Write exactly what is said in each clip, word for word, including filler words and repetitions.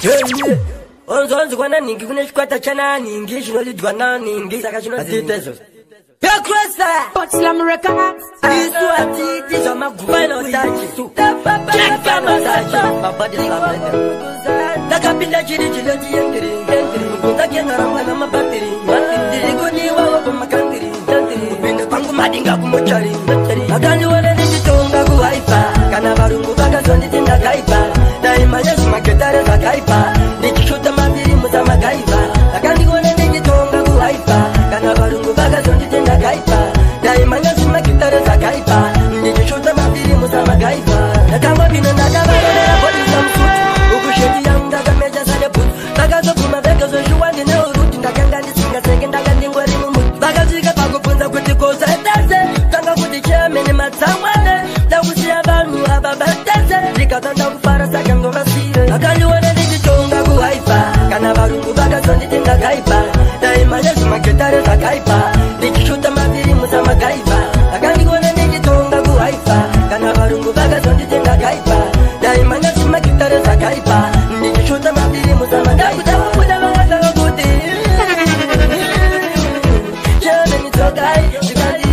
Onzonzi kwana ningi kune chikwata chana ningi chinolidwa na ningi saka chinozitezo ya kresta Potslam Records isu atiti za magufa inotaji cheka masaji mabadi sabenda takapinda chiri chiloti yendiri yendiri mutakiengara mwana mabatiri matiri kuni wawo kumakandiri upinde kwangu madinga kumochari akani wale nichitonga kuhaipa kana varungu vakazondi ndakaipa daima yesu maketare zakaipa nikishuta maviri muza magaipa akandikone nichitonga kuhaipa kana varungu vakazondi ndakaipa daima yesu maketare zakaipa nikishuta maviri muza magaipa nakamba vino ndakavarera polisa msuti ukusheti yangu ndakameja sale puti ndakazoguma veke zoshuwandi neuruti ndakanga ndisingaseke ndakandingwari mumuti vakazvika pakubvunza kuti kosa etese tanga kuti chemeni matsamwane ndakusiya vanhu ava vatese ndikatanda kufara saka ndovasire akandiona ndichitonga kuhaipa kana varungu vakazonditi ndakaipa daima yesu maketare zakaipa ndichishuta maviri musamagaipa akandiona ndichitonga kuhaipa kana varungu vakazonditi ndakaipa daima yesu maketare zakaipa ndichishuta maviri musamagaipa kuda vakasaka kuti chemeni tokai zvikati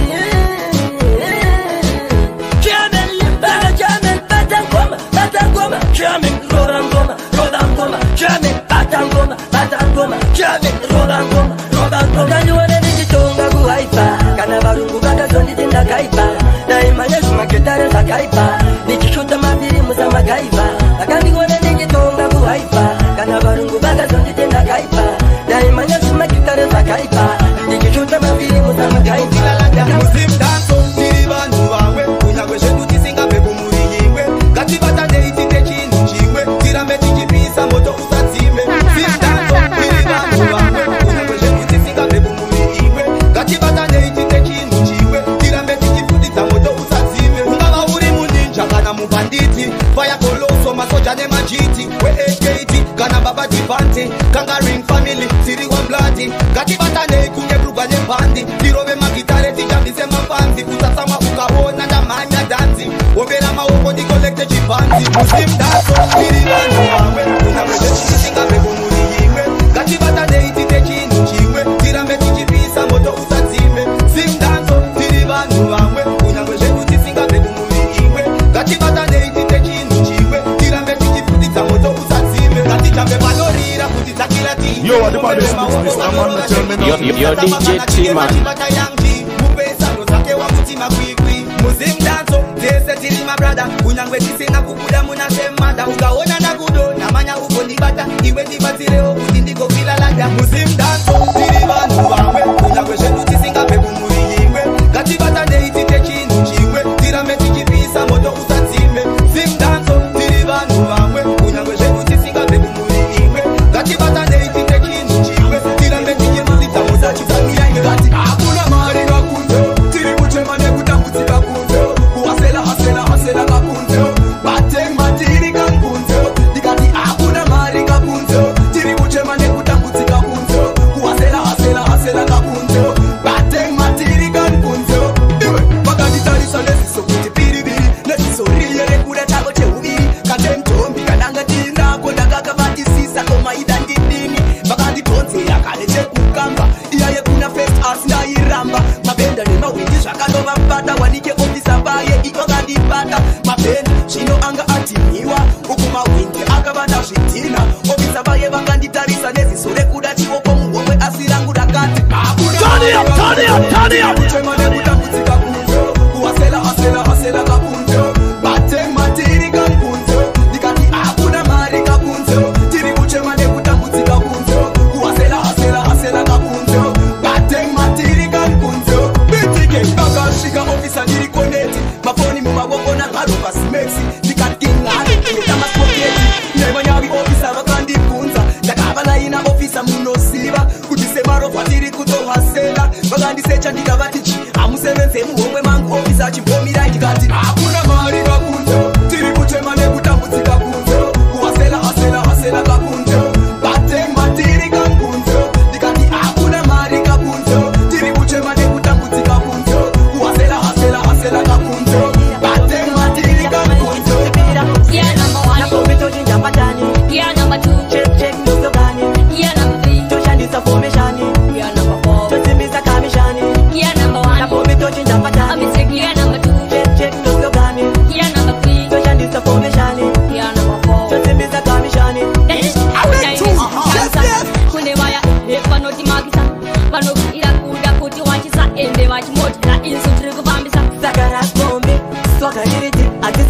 Jamming, roll and goma, roll and goma, jamming, bat and goma, bat and goma, jamming, roll and goma, roll and goma. Kani wane nichitonga kuhaipa, kana varungu vakazondi ndakaipa, daima yesu maketare zakaipa, nichishuta maviri musa magaipa. Akandi wane nichitonga kuhaipa, kana varungu vakazondi ndakaipa, daima yesu maketare zakaipa, nichishuta maviri musa magaipa. Muslim dance, tiri vanhu vamwe, kunyangwe zvedu tisingape kumuri yingwe, ngatibata deiti techinhu chimwe, tirambe tichipisa moto usadzime. Muslim dance, tiri vanhu vamwe, kunyangwe zvedu tisingape kumuri yingwe, ngatibata deiti techinhu chimwe, tirambe tichifundidza moto usadzime. Ungava uri muninja kana mubanditi, fire coloso masoja nemajiti, we-H K T kana baba divante, kangaring family, tiri one bloody, ngatibata nei kunye brugwa nebandi, tirove magitare tijambise mafanzi, kusasama ukawona ndamanya danzi, wovera maoko ndikolekte chipanzi. Muslim dance, tiri vanhu vamwe, kunyangwe zvedu tisingape kumuri yingwe, ngatibata deiti techinhu chimwe, tirambe tichipisa moto usadzime. Muslim dance, tiri vanhu vamwe, kunyangwe zvedu tisingape kumuri yingwe, ngatibata deiti techinhu chimwe, tirambe tichifundidza moto usadzime. Ngatitambe panorira kuti dzakira ti Yo, what about this business? I'm on the terminal. Yo, yo, D J T-Man. Muslim dance, tese tiri my brother. Kunyangwe tisina kukuda muna semada. Ukaona na kudo, namanya uko nibata. Iwe nibatireo, kuti ndiko kila lada. Muslim dance, tiri vanhu vamwe. Kunyangwe shedu tisingape kumuri yingwe, ngatibata deiti techinhu chimwe, tirambe tichipisa moto usadzime. Muslim dance, tiri vanhu vamwe. Kunyangwe shedu tisingape kumuri yingwe, ngatibata deiti techinhu chimwe, tirambe tichifundidza moto usadzime. Ngati hakuna mari kakunze, tiri kuchema nekutambudzika kunze, kuhasela hasela hasela kakunze, bateng matiri kakunze. Ndikati hakuna mari kakunze, tiri kuchema nekutambudzika kunze, kuhasela hasela hasela kakunze, bateng matiri kakunze. Iwe vakanditarisa neziso kuti piriviri, neziso riye rekuda chako cheuviri, kate ntombi kananga tinako ndakakabatisisa komaida ndidini, vakanditonzeya kale chekukamba, iyaye kuna first as ndairamba, mabenda nemawindi zvakandova mbata, wanike ofisa vaye ikakandibata, mabenda zvino anga atimiwa, uku mawindi akavanda zvidhina, ofisa vaye vakanditarisa neziso rekuda chioko muhomwe, asi rangu rakati kuchema nekutambudzika kunze, kuhasela hasela hasela kakunze, bateng matiri kakunze. Ndikati hakuna mari kakunze, tiri kuchema nekutambudzika kunze, kuhasela hasela hasela kakunze, bateng matiri kakunze. Bitike vakasvika ofisa ndiri koneti, mafoni mumawoko nangaro pasimexi, ndikati ingani ndetamaspoketi, nevanyavi ofisa vakandibvunza, ndakavalaina ofisa munoziva kuti semarovha tiri kutohasela, vakandisecha ndikavati chi hamusevenze muhomwe mangu ofisa achimbomirai, ndikati hakuna mari kakunze, tiri kuchema nekutambudzika kunze, kuhasela hasela hasela kakunze, bateng matiri kakunze. Ndikati hakuna mari kakunze, tiri kuchema nekutambudzika kunze, kuhasela hasela hasela kakunze, bateng matiri kakunze. Yeah, number one. Nakomito jinja patani, Yeah, number two.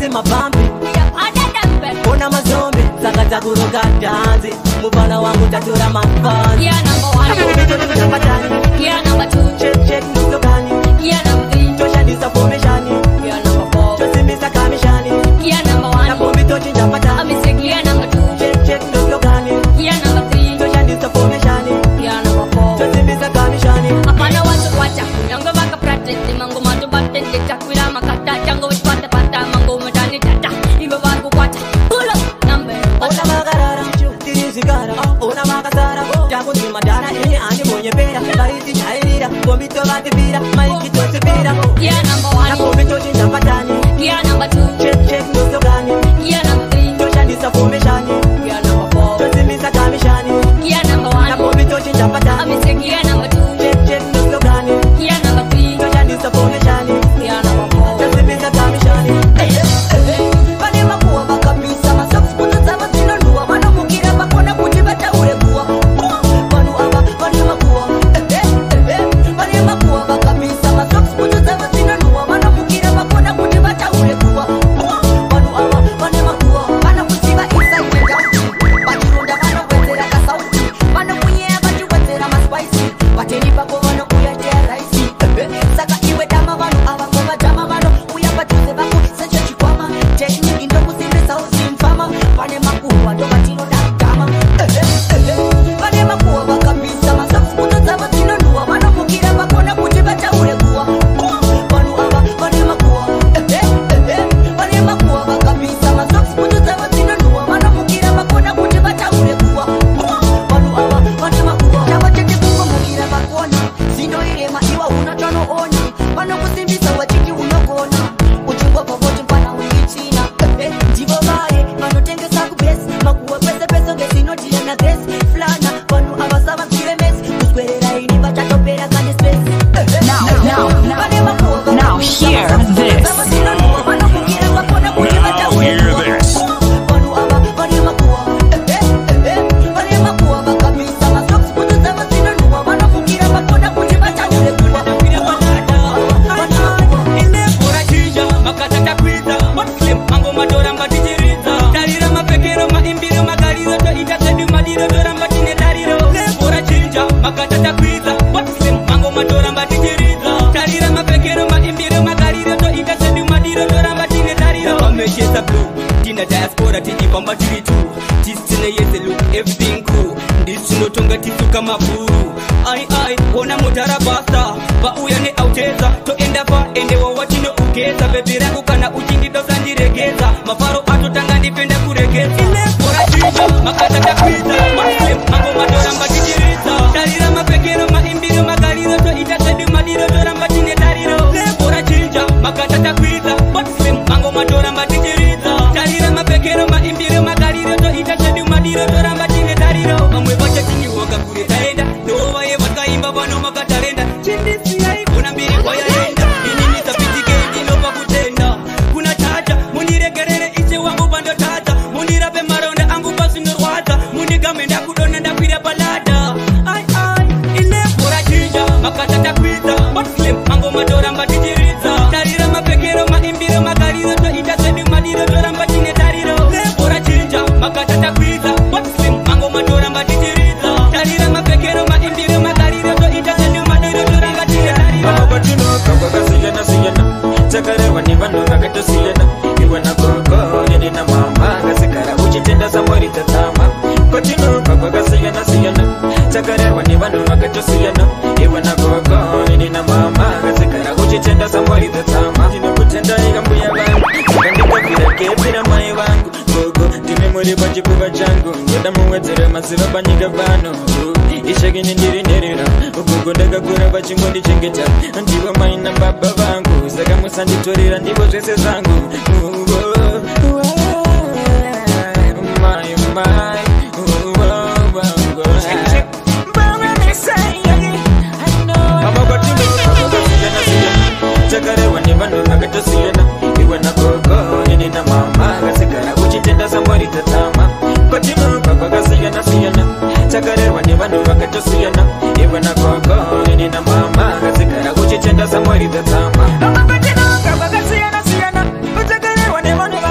mapampi ona mazombi saka takuroka dhanzi mufana wangu tatora mafanzi Yeah, number one. Yeah, number two. check check ndosokani Yeah, number three. toshandisa formeshani Yeah, number four. tosimisa kamishani Yeah, number one. napombi tochinja I'm patani a sick. Yeah, number two. check check ndosokani Yeah, number three. toshandisa formeshani Yeah, number four. tosimisa kamishani Apana watu wacha kunyango baka practice mango matu batte chakwira makata chango wipata pata mango matani tata ibe baku kwata pull up number ona magarara tirizikara ona makasara takuti madara ini ani monye pera baiti chaira kombito batibira maiki tosibira Yeah, number one. napombi tochinja patani Yeah, number two. check check ndosokani Yeah, number three. toshandisa formeshani Yeah, number four. tosimisa kamishani Yeah, number one. napombi tochinja I'm patani a sick. Yeah, number two. check check ndosokani Yeah, number three. toshandisa formeshani Yeah, number four. tosimisa kamishani pane makuwa vakapisa masakusiputo dzava dzinonhuwa vanomukira vakona kuti vataure kuwa vanhu ava vane makuwa vane makuwa vakapisa masakusiputo dzava dzinonhuwa vanomukira vakona kuti vataure kuwa vanhu ava vane makuwa vanokuziva isaimeda vachironda vanowedzera kasauti vanokunyeya vachiwedzera maspaisi vateni pako vanokuya teraisi saka iwe dama vanhu ava kovadhama vano uya padhuze vako sechechikwama tekniki ndokusimbisa usimfama pane makuhwa ndovatinoda kudhama vane makuhwa vakapisa masakusiputo dzavo dzinonhuwa vanomukira vakona kuti vataure kuwa vanhu ava vane makuhwa vane makuhwa vakapisa masakusiputo dzavo dzinonhuwa vanomukira vakona kuti vataure kuwa vanhu ava vane makuhwa tavatete kungomukira vakona zinoirema iwa huna tanoona vanokusimbisa vachiti unogona uchingobva voti pana uichina ndivo vaye vanotengesa kubesi makuhwa pese pese ngezinodhiyana gresi flana vanhu avasavapfire mesi kuswerera ini vachatopera kane spesi vane makuhwa Now hear this. vanomukira vakona kuti vataure vanhu ava vane makuhwa vane makuhwa vakapisa masakusiputo dzavo dzinonhuwa vanomukira vakona kuti vataure kuwa Bora chija makatata kwiza Muslim mango madora mbatichiriza Tarira mapekero maimbiro magariro To ita sedu madiro dora mbatine tariro Bora chija makatata kwiza Muslim mango madora mbatichiriza Tarira mapekero maimbiro magariro To ita sedu madiro dora mbatine tariro Wamesheza blue Tina diaspora tiji pamba tiri tu Tisine yezelu everything cool Ndisino tonga tisu kama buru Ai ai ona mutara basa Ba uya ne auteza To enda fa ende wa wachino ukeza Baby rangu kana uchindi dosa ndiregeza Mafaro ato tanga ndipenda kuregeza Bora chija makatata kwiza Muslim mango madora mbatichiriza Tarira mapekero maimbiro magariro To ita sedu madiro dora mbatine tariro Bora chija makatata kwiza Muslim mango madora mbatichiriza Tarira mapekero maimbiro magariro To ita sedu madiro dora mbatine tariro Mamwe vacha tini woga kure taenda Nova ye vakaimba vano makatarenda Chindisi yai kuna mbiri kwa yaenda Ini nitapitike ini nova kutenda Kuna tata muniregerere iche wangu bando tata Munirape maronda angu basi norwata Munigamenda kudona ndapira balada Ai ai ile bora chija makatata kwiza Muslim mango madora mbatichiriza Tarira mapekero maimbiro magariro To ita sedu madiro dora mbatine tariro Bora chija makatata kwiza Muslim mango madora mbatichiriza Tarira mapekero maimbiro magariro To ita sedu madiro dora mbatine tariro Abatino kabaga siyana siyana Chakarewa ni vanu ragato siyana Iwa na gogo yeni na mama Gasikara uchitenda samwari tatama Batino kabaga siyana siyana Chakarewa ni vanu ragato siyana Iwa na gogo yeni na mama Gasikara uchitenda samwari tatama Tino kutenda ikambu ya vangu Kandika vira kepira mai vangu Gogo time muri bachipuva changu Ngoda muwedzere masiva panyika vano Ishagini ndiri nerera Gogo ndakakura vachingo ndichengeta Ndivo mai na baba vangu Saka musanditorera ndivo zvese zangu Mai mai Chakarewa ni vanhu vakatosiyana Iwe na gogo nini na mama Gasikara uchitenda samwari tatama Batino kabaga siyana siyana Chakarewa ni vanhu vakatosiyana Iwe na gogo nini na mama Gasikara uchitenda samwari tatama Batino kabaga siyana siyana Chakarewa ni vanhu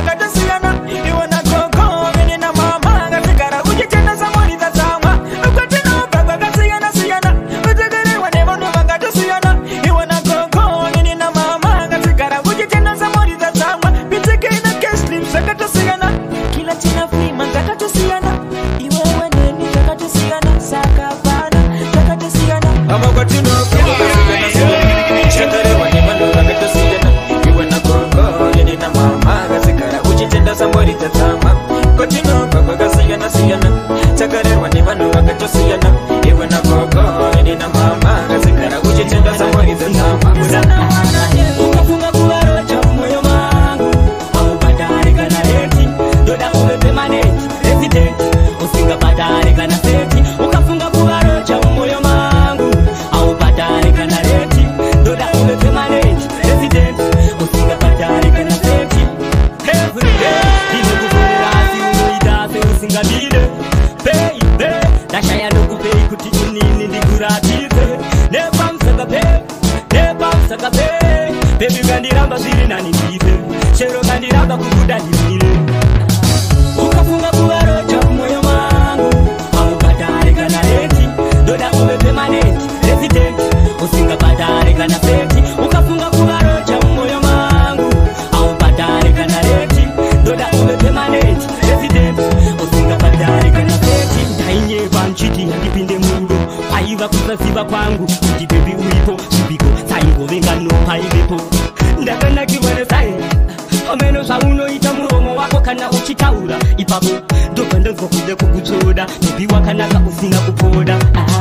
ziri nani ndife chero kandiramba kubuda ndimire ukafunga kuvarocha mwoyo mangu aubhadhare kana reti ndoda uve permanent resident usingabhadhare kana feti ukafunga kuvarocha mwoyo mangu aubhadhare kana reti ndoda uve permanent resident usingabhadhare kana feti ndainyepa nchiti handipinde murudo aiva kusaziva kwangu kuti bebi uipo chipiko saingovenga nopaivepo ndakanakirwa nesai ameno zvaunoita muromo wako kana uchitaura ipapo ndobva ndonzwa kude kukutsoda bebi wakanaka usina kupoda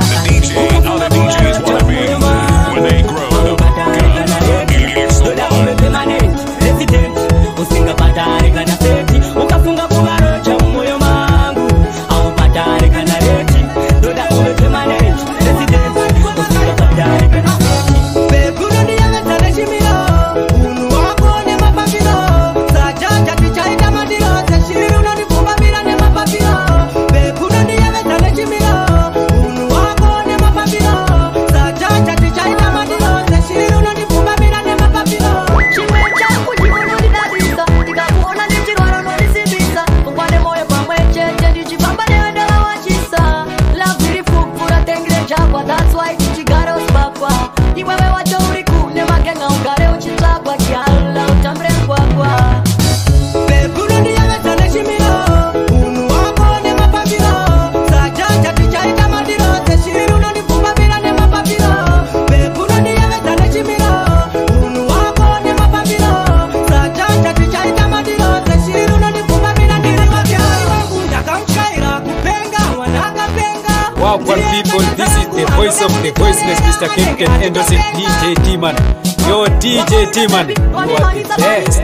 usingabhadhare kana feti ukafunga kuvarocha mumwoyo mangu aubhadhare kana reti ndoda uve permanent resident usingabhadhare kana feti bekunondiyangadzane chimiro unhu wako nemapapiro sajaja tichaita madiro seshiri unondipfumbamira nemapapiro bekunondiyangadzane chimiro unhu wako nemapapiro sajaja tichaita madiro seshiri unondipfumbamira nemapapiro chimwe changu chimunondidadisa ndikakuona ndichirwara unondisibisa kungwane moyo pamwe chete ndichifamba nevedala wachisa lavhiri fukura tengire chakwa that's why tichigara usipakwa iwewe wachouri kune magenga ugare uchitsvagwa kiala utambire mgwagwa bekunondiyangadzane chimiro unhu wako nemapapiro sajaja tichaita madiro seshiri unondipfumbamira nemapapiro bekunondiyangadzane chimiro unhu wako nemapapiro sajaja tichaita madiro seshiri unondipfumbamira nemapapiro ndakamutyaira kupenga wanakapenga. Wow, what people, this is the voice of the voiceless, Mister Captain Anderson, D J T-Man. Yo, D J T-Man, you are the best.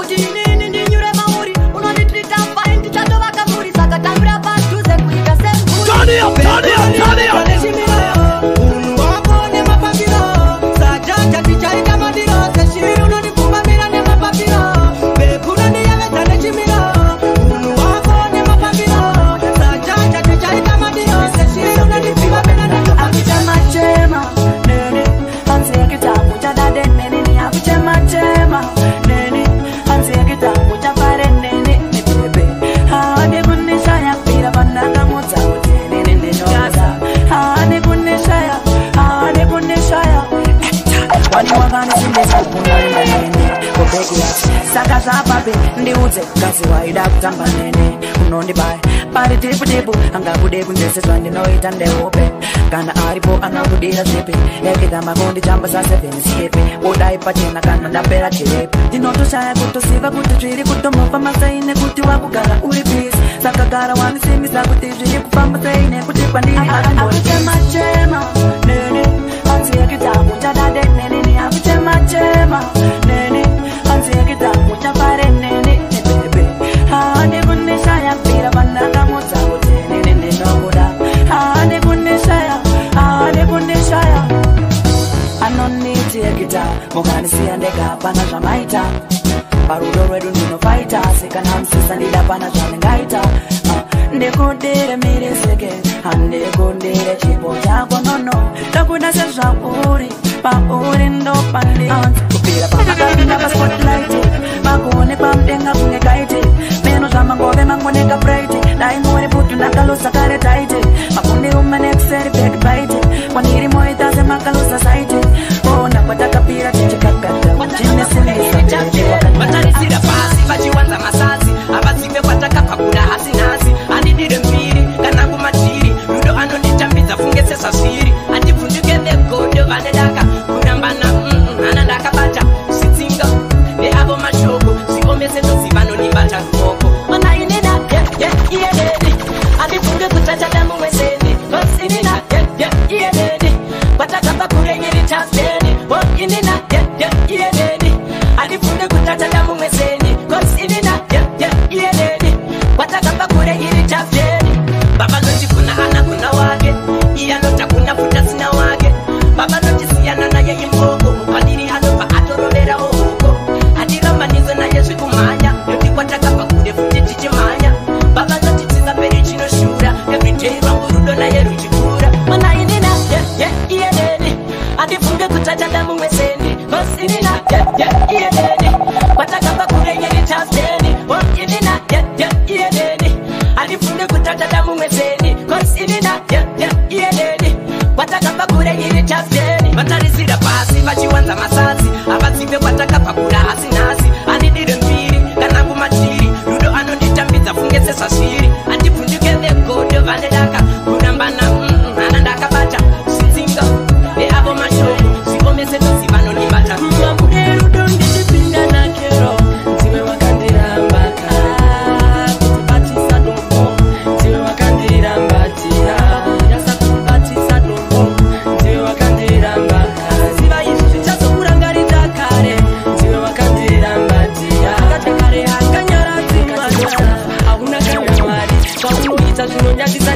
Turn it up, turn it up, turn it up. Saka zvapape ndiudze kazi waida kutamba nene unondibaya pari tipu tipu angakude kunzese zvandinoita ndehope kana aripo anokudira zvipi yakita makonditamba sasevheni sipi udai pachena kana ndapera chirepi ndinotoshaya kutosiva kuti zviri kutomofa masaine kuti wakugara uri pisi saka gara wanisimisa kuti zviri kufamba saine kuti kwandiri akuchemachema nene anzi yakita muchadade nene ni akuchemachema nene anzi yakita muchapare nene bebe hane kuneshaya pira bandaka mutsawo nene nenokuda hane kuneshaya hane kuneshaya anoniti yakita mukanisiya ndega pana zvamaita parudo rwedu ndinofaita sekanamsisa ndida pana zvanengaita ndekudire miriseke handekudire chipo chako nono takuda sezvauri pauri ndopandi kupira pamakapinda paspotlight makuonekwa mudenga kunge kaite meno zvamangove mangoneka praite dainori putu ndakalosa kare taite makundiruma nekuseri backbite kwaniri moita semakalusa saite ona kwatakapira tichikakata vatarisira pasi vachiwanza masasi avazive kwatakapakura hasi nhasi andidire mbiri kana kumatiri rudo anonditambidza funge sesazviri andibvunduke vegodo vanedaka kurambana hana ndakabata sitsinga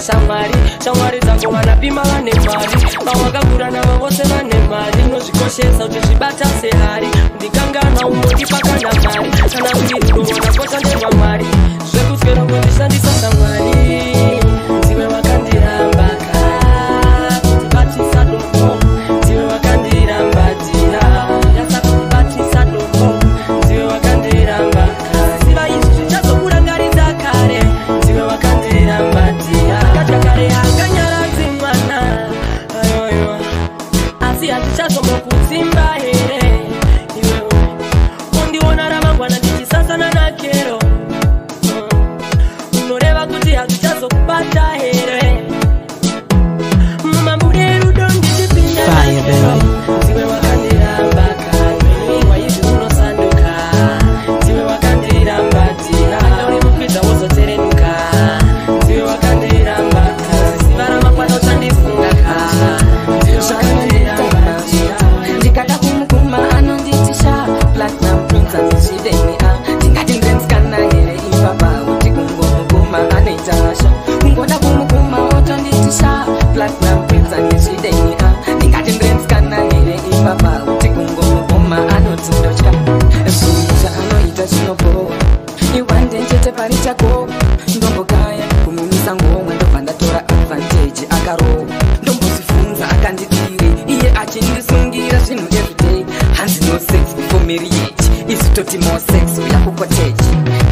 shamwari shamwari dzangu vanapima vane mari vawakakura navo vose vane mari nozvikoshesa uchizvibata sehari ndikangana umotipakana mari kana kurirudovona kotanderwa mwari zvekutyera kundishandisa shamwari ndiwe wakandiramba ka kutibatisa domo ndiwe wakandirambatira yasa kutibatisa domo ndiwe wakandiramba ka siva izvi zvichazokurangaridza kare ndiwe wakandirambatira katakare hakanyaradzi mwana ayoyo asi hatichazomokutsimba here iwewe undiona ramangwana ndichisasana nakero unoreva kuti hatichazokubata here mumambude rudo ndichipinda ndiwe wakandiramba kare waizi unosanduka ndiwe wakandirambatira uri mukwidza wozotserenuka ndiwe wakandiramba kare ziva ramakwana utandifunga ka ndiwe wakandirambatira ndikada kumukuma anonditisha platinum prince andizvideni a ndingati ndemskana here ipapa kuti kungomukuma anoitasha kungoda kumukuma otonditisha platinum prince andizvideni a ndingati ndemskana here ipapa kuti kungomukuma anotindotya zvinhu zvaanoita zvinobowa iwandenjete pari chako ndombokaya kumumisa ngomwe ndobva ndatora advantage akarowa ndombozvifunza akandidire iye achindisungira zvinhu everyday hanzi no sex before marriage isi toti more sex uya kukoteji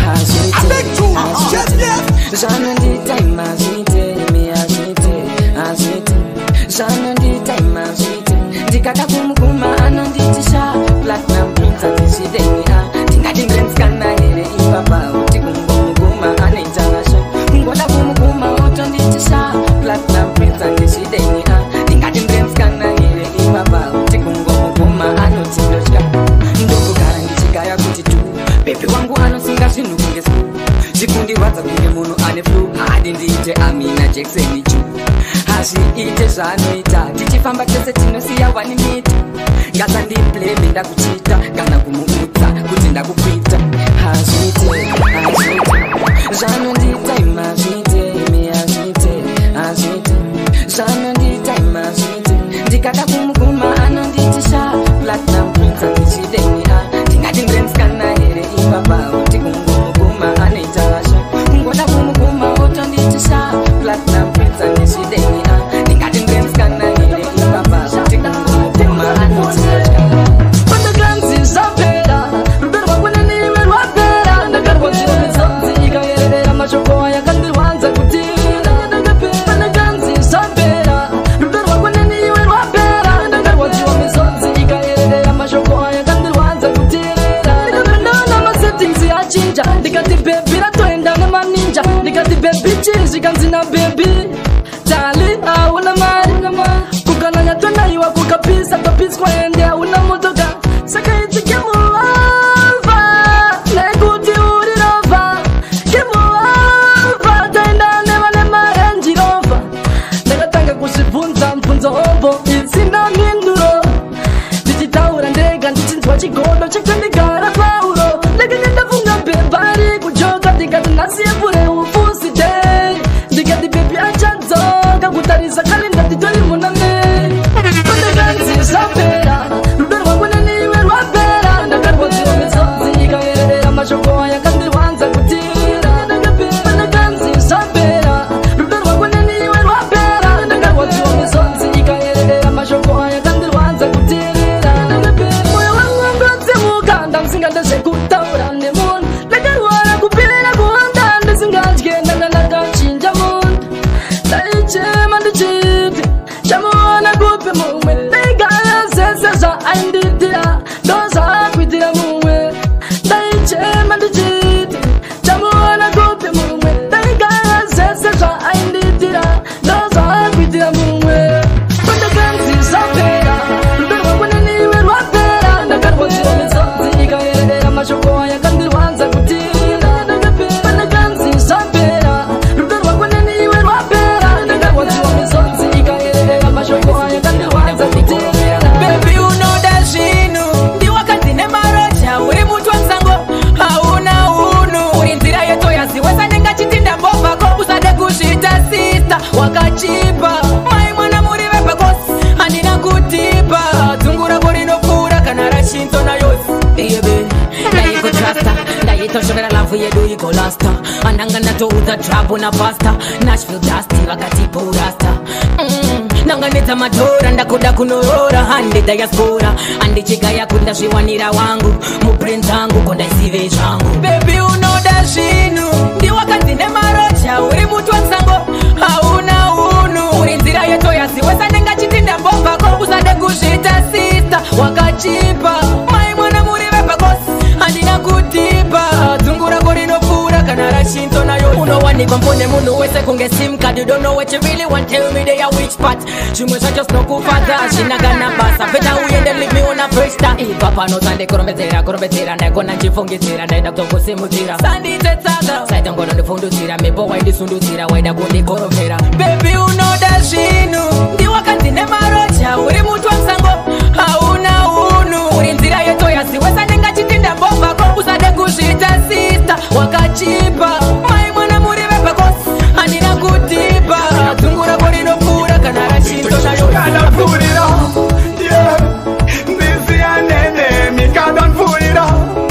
zvanondita ima zvite imi azvite azvite zvanondita ima zvite ndikada kumuguma anonditisha platinum prince andizvideni a ndingati ndemskana here ipapa kuti kungomuguma anoitasha kungoda kumuguma otonditisha platinum prince andizvideni a ndingati ndemskana here ipapa kuti kungomuguma anotindotya ndokugara ndichigaya kuti tu bebi wangu anosunga zvinhu kunge sku zvikundirwadza kunge munhu ane flu hadi ndiite amina jacksoni chu hazviite zvaanoita tichifamba tese tinosiya wanimita ngasandibleme ndakuchita kana kumuudza kuti ndakukwita hazviite hazviite zvanondita ima zvite imi hazviite hazviite zvanondita ima zvite ndikada kumuguma anonditisha platinum prince andizvideni a ndingati ndemskana here ipapa kuti kungomuguma anoitasha kungoda kumuguma otonditisha platinum prince andizvideni a ndingati ndemskana here ipapa kuti kungomuguma anoitasha pandakanzi zvapera rudo rwakuneniwe rwapera ndakarwa zvinomizanzi ikayerera mashoko ayakandirwanza kuti pandakanzi zvapera rudo rwakuneniwe rwapera ndakarwa zvinomizanzi ikayerera mashoko ayakandirwanza kutirera ndikapindana masettings yachinja ndikati bebi ratoenda nemaninja ndikati bebi chii zvikanzina bebi tali hauna mari kukananya tonaiwa kukapisa kapiswa ende hauna motoka saka idzi kemuova nekuti uri rova kemuova taenda nevane marenji rova ndakatanga kuzvibvunza mbvunzo ovo isina minduro ndichitaura ndega ndichinzwa chigodo chekandigara pauro ndakanga ndafunga bebari kujoka ndikati nhasiyepure ufusi dei ndikati bebi achadzoka kutarisa kale ndatitori munamei pandakanzi zvapera rudo toshokera lavu yedu iko lasta andanga natouza trapo na pasta Nashville dusty vakati porasta mm. nanganedza madhora ndakoda kunorora hande diaspora andichigaya kundazviwanira wangu muprince angu kondaisive zvangu bebi unoda zvinhu ndiwakadzi nemarocha uri muti wansango hauna unu uri nzira yetoyaziwesa ndengachiti ndambobvako usade kuzvita sista wakachipa mai mwana muri vepakosi handina kutipa dzungu rako rinopfuura kana rashinto nayo unowanikwa mbone munhu wese kunge sim card you don't know what you really want tell me they are which part zvimwe zvacho zvinokufadza hazvina kana basa beta uende leave me on a first time ipa pano sandikorombedzera korombedzera ndaikona nchifungidzira ndaida kutongosimudzira sanditsetsaka saitongonondifundudzira mepo waindisundudzira waida kundikoromera bebi unoda zvinhu ndiwakadzi nemarocha uri muti wamusango hauna unu uri nzira yetoyaziwesa ndengachiti ndambobvako usade kuzvita sista wakachipa mai mwana muri vepakosi handina kutipa dzungu rako rinopfuura kana rashinto nayokanapfuurira ndisiyanenemi kanapfuurira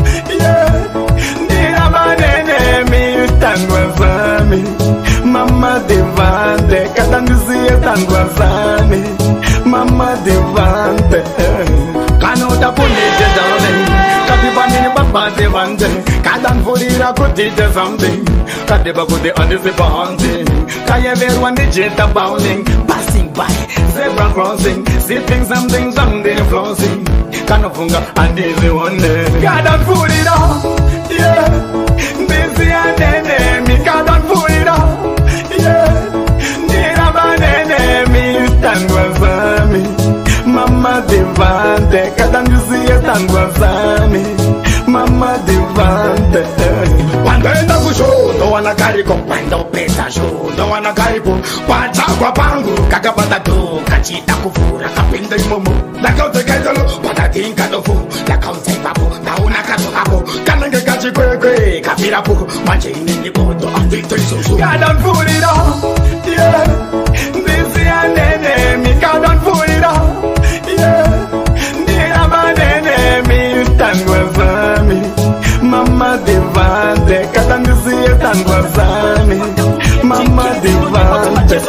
ndiramanenemi tangwa zami mama devante kada ndisiye tangwa zami mama devante kanoda punije darling kapibanini baba devante kadanfurira kutije something kadeba kuti andisipa hunting kayeverwa ndijeta bounding passing by zebra crossing sipping something something flossing kanofunga andiziwone kadanfurira yeah ndisiyanenemi kadanfurira yeah ndirabanenemi tangwa zami mama devante kadangisiye tangwa zami mama devante wandoenda kushoto wanakariko pandopesa shoto wanakariko pachakwa pangu kakabata do kachita kufura kapinda imomo lakautekaitalo patatinkadofu lakautaipapo naunakatokapo kanange kachikwekwe kapirapo manje inendiboto anditoisoso kadanfurira yeah ndisiyanenemi kadanfurira yeah ndirabanenemi tangwa zami mama devante katandisiye tangwa zami mama devante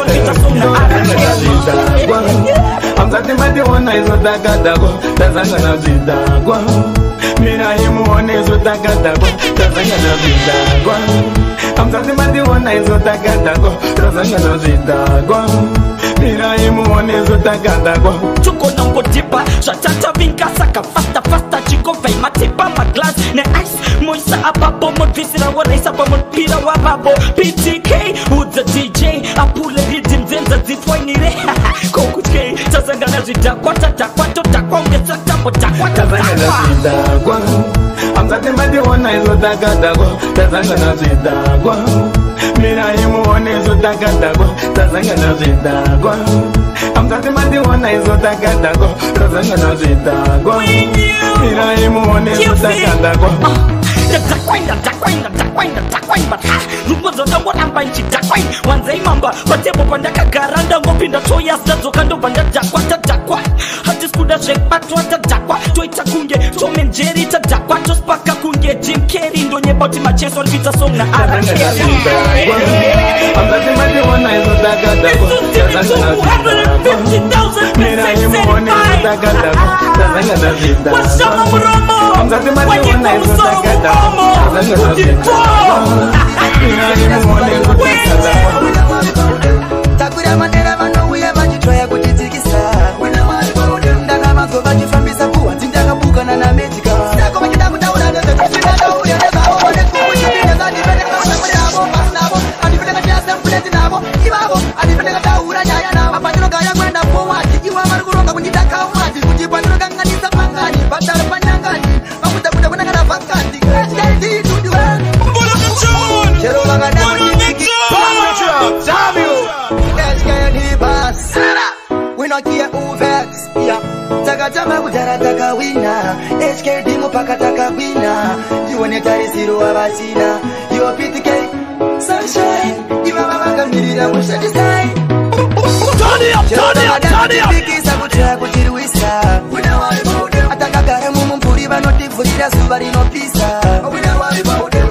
amzati madiona izotakadako tazangana zidakwa mina imuone izotakadako tazangana zidakwa amzati madiona izotakadako tazangana zidakwa mina imuone izotakadako chuko nango dipa shatata vinkasa ka fasta fasta chiko vei matipa ma glass ne ice moisa apapo mo visira wa raisa pa mo pira wa babo P T K who's the D J apule rhythm zenza zitwainire kokutke tazangana zidakwa tatakwa totakwa ngeza tapo takwa tazangana zidakwa amzati madiona izotakadako tazangana zidakwa mina imuone izotakadako tazangana zidakwa amzati madiona izotakadako tazangana zidakwa mina imuone izotakadako Dakwainda, dakwainda, dakwainda, dakwainda Lumozo na wadamba nchi dakwain Wanza imamba, batebo pandaka garanda Ngopinda toya stazo kando banda dakwa Tadakwa, hati skuda shek patwa Tadakwa, toita kunge, tomenjeri Tadakwa, tospaka kunge Jim Carrey, ndonye bauti macheso Rivita song na ara Carey Amzati madiona izotakadako tazangana zidakwa mina imuone izotakadako tazangana zidakwa amzati madiona izotakadako tazangana zidakwa mina imuone izotakadako takura manera vanouya vachitwaya kutitsikisa ndana mazo vachifambisa kuwa tindakabukana namedika sako vachida kutaura nezvetusinadauya nezavo vanekuuchiinezandipendekaaavo pasinavo andipendekatiasempuleti navo ivavo andipendekataura nyaya navo pandinogaya kwenda powati iwa vari kuronga kunditakaumati kuti pandinokanganisa pangani pataro panyangani vakuta kuda kunangana vhakanti chero vakada winokia uvex takatama kudhara takawina H K D mupaka takawina iwone tarisiro wavasina iwo P T K sunshine iva vavakamirira mushadisai cherovaadikisa kutira kutirwisa atakagara mumumvuri vanotivhurira zuva rinopisa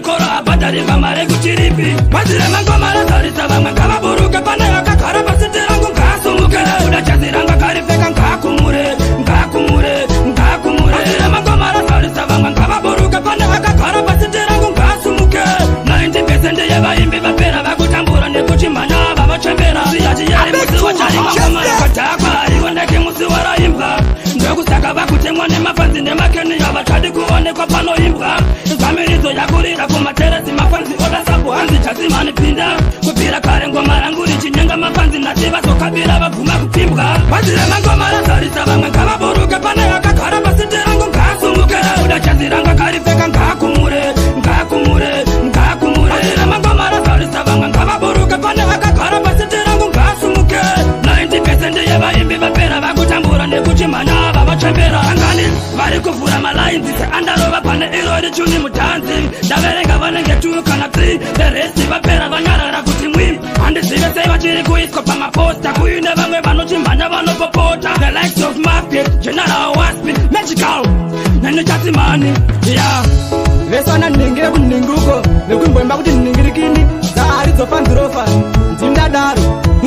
chikoro abhadharirwa mari kuchiripi kwadzire mangoma razarisa vamwe ngavaburuke pane akagara pasiti rangu ngaasumuke uda chazi rangu akaripfeka ngaakumure ngaakumure ngaakumure kwadzire mangoma razarisa vamwe ngavaburuke pane akagara pasiti rangu ngaasumuke ninety percent yevaimbi vapera vakutambura nekuchimhanya vavachembera ziyachiyari musi wacharimwa ngoma yakadhakwa ioneke musi waraimbwa ndokusaka vakutemwa nemafanzi nemakeni yavachadi kuonekwa panoimbwa zvamiridzo yakurira kumateresi mafanzi odasabu hanzi chazimani pinda kupira kare ngoma rangu richinyenga mafanzi nati vazokabira vaguma kupfimbwa vadzire mangoma razarisa vamwe ngavaburuke pane akagara pasiti rangu ngaasumuke uda chazi rangu akaripfeka ngaakumure ngaakumure ngaakumure vadzire mangoma razarisa vamwe ngavaburuke pane akagara pasiti rangu ngaasumuke ninety percent yevaimbi vapera vakutambura nekuchimhanya vavachembera angani vari kuvhura malainzi seandarova pane irori chuni mutanzi ndaverenga vanenge two kana three the rest vapera vanyarara kuti mwi handizive sei vachiri kuiswa pamaposta kuine vamwe vanochimhanya vanopopota the likes of market general wasp magical nenichasimani ya vesana ningira kuninguko nekumbwemba kuti ningirikini zaarizofanzirofa ndindadaro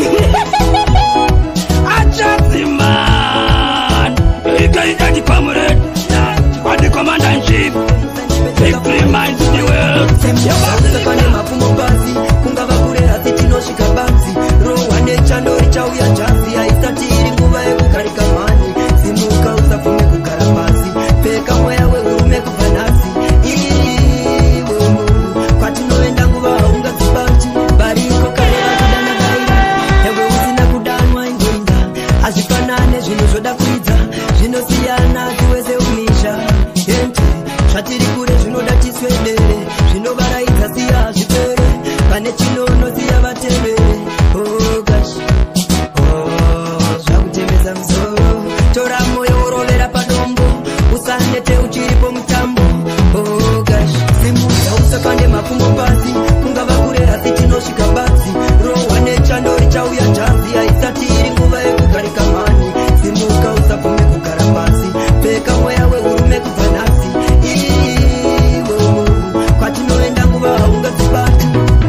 achasimani ikaidati comrade what the commander in chief victory minds the world sekane mafumo basi kungava kurera titinosvika banzi rohwa nechandori chauya jazi haisatiri nguva yekugarika mani simuka usapfume kugara pasi pfeka mweya weurume kubva nhasi ivo kwatinoenda nguva haungadzibati bariko kare akudana daira ewe usina kudanwa ingoinda hazvifanane zvinhu zvoda kuidza zvinosiyana tiwese umisha ente zvatiri kure zvinoda tiswedere zvinovaraidza siya zvipere pane chinono siya vatevere ogash zvakutemesa musoro tora moyo worovera padombo usanete uchiripo mutambo ogash simuza usakande makumbo pasi kungava kure asi tinosvika basi rohwa nechandori chauya jazi haisati iri nguva yekugarika mani simuka usabvume kugara pasi pfeka mweya weurume kubva nhasi ivo kwatinoenda nguva haungadzibati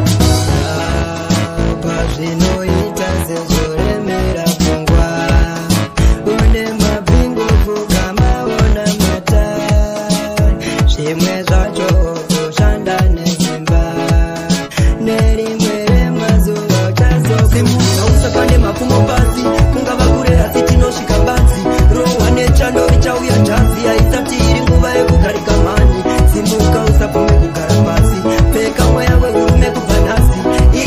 pazvinoita sezvoremera pfungwa une mabingo pfuka maona mata zvimwe zvacho otoshanda nesimba nerimwe remazuva uchazosimuka usakande mafumo pasi kungava kure asi tinosvika basi rohwa nechandori chauya jazi haisati iri nguva yekugarika mani simuka usabvume kugara pasi pfeka mweya weurume kubva nhasi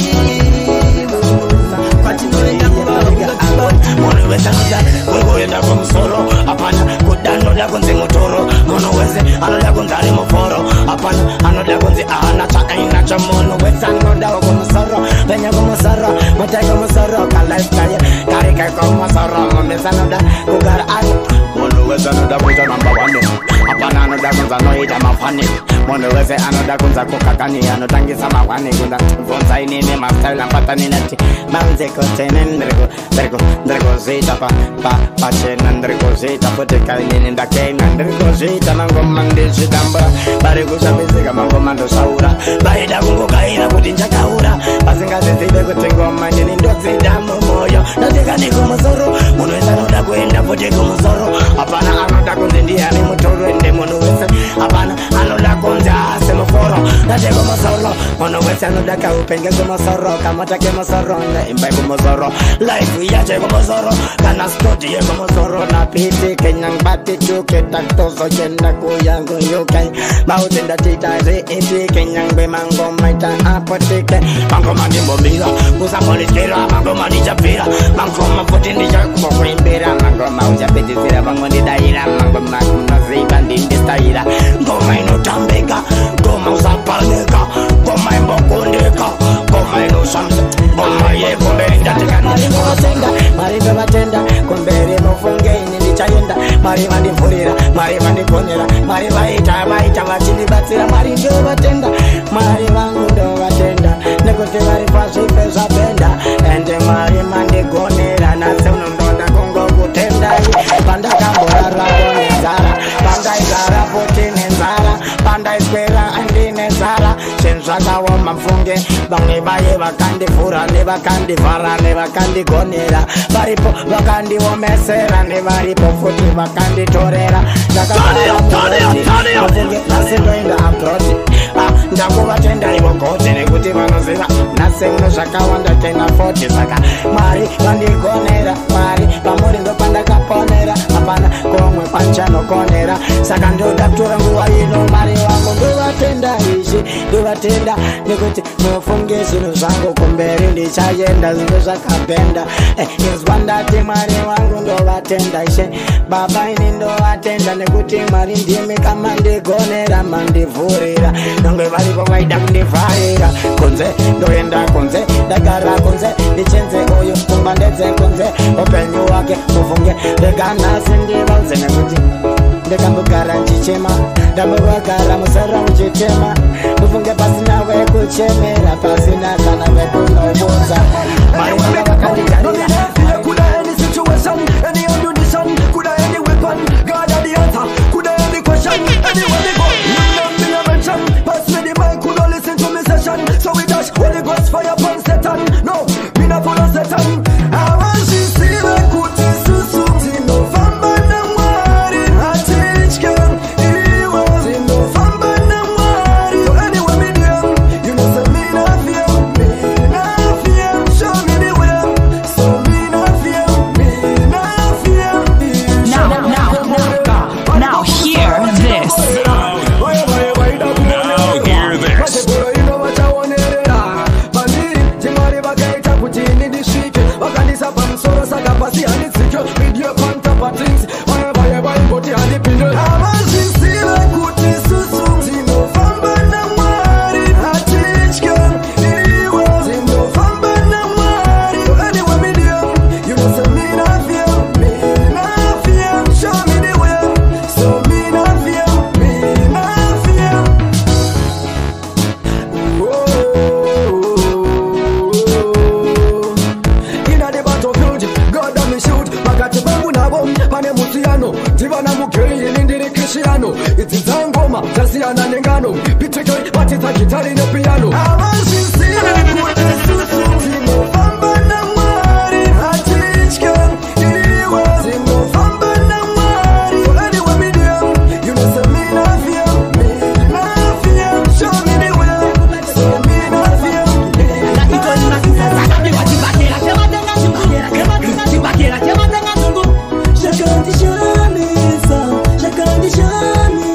ivo kwatinoenda nguva haungadzibati munhu wese anoda kungoenda kumusoro hapana kudanoda kunzi mutoro munhu wese anoda kunzi ari muforo hapana anoda kunzi ahana chaainacho munhu wese anodawo kumusoro venye kumusoro mutai kumusoro kalifestyle karike kumusoro munhu wese anoda kugara ari munhu wese anoda kuita namba one hapana anoda kunzi anoita mafani munhu wese anoda kunza kukakani anotangisa mangwani kunza bvunza inini mastyle ambatani nati manze kutene ndiriku ndiriku ndirikuzviita pachena ndirikuzviita futi kainini ndakena ndirikuzviita mangoma ndizvidambura vari kushambidzika mangoma ndoshaura vaida kungogaira kuti njakaura vasingazizive kuti ngoma ndini ndodzida mumwoyo ndasvika ndikumusoro munhu wese anoda kuenda futi kumusoro hapana anoda kunzi ndiani mutoro ende munhu wese hapana anoda kunzi asi muforo ndate kumusoro munhu wese anoda kaupenge kumusoro kamatake musoro neimba kumusoro life yache kumusoro kana stodi yekumusoro napiti kenyangbati chuke taktozo chenda kuyangu yuke mauti ndatitazi iti kenyangbe mangoma ita apotike mangoma ndimbombira kusamoliskira mangoma ndichapfira mangoma futi ndichakumokuimbira mangoma uchapedzisira pamwe ndidaira mangoma kunoziva ndindistayira ngoma inotambika ngoma usapanika ngoma imbokundika ngoma inoshamisa ngoma yekumberi ndatikanaikosenga marive vatenda kumberi mufunge ini ndichaenda mari vandivhurira mari vandigonera mari vaita vaita vachindibatsira mari ndovatenda mari vangu ndovatenda nekuti vari pazvipe zvapenda ende mari mandigonera nase unondoda kungokutendai pandakamborarako nenzara pandaigara futi nenzara pandaiswera andine nzara zvakaoma mfunge vamwe vaye vakandivhura nevakandivhara nevakandigonera varipo vakandiomesera nevaripo futi vakanditorera ndakaafunge nhasi ndoenda abroad ndakuvatenda ivo goti nekuti vanoziva nhasi uno zvakawanda tena forty saka mwari vandigonera mwari pamuri ndopandakaponera hapana komwe panchanokonera saka ndoda kutora nguva ino mwari wangu ndovatenda izvi ndovatenda nekuti mufunge zvinhu zvangu kumberi ndichaenda zvinhu zvakapenda inzwa ndati mwari wangu ndovatenda ishe baba ini ndovatenda nekuti mwari ndimi kamandigonera mandivhurira nongwe varipo vaida kundivharira kunze ndoenda kunze ndagara kunze ndichenze uyu kumba ndedze kunze upenyu wake mufunge reganasi ndivauze nekuti ndakambogara nchichema ndambogara musara muchitema mufunge pasina vekuchemera pasina kana vekunobuza mwari wanga vakandigarira so we dash Holy Ghost fire upon Satan. No, me not follow Satan. I want to see the good susu. In November na mwari, I teach them. It was in November na mwari. So anyway, me them, you know say me not fear, me not fear. Show me the way, so me not fear, me not fear. Now, now, now, now, hear this. Tasiana nengano, biteke batita gitari no piano. Awansi November na mwari, I teach them. It was in November na mwari. So anyway, me them, you know say me not fear, me not fear. Show me the way, so me not fear. Na ito ni masisa, sabi watibakera, chema tenga chungu, chema tenga chibakera, chema tenga chungu. Shakandi shamisa, shakandi shamisa.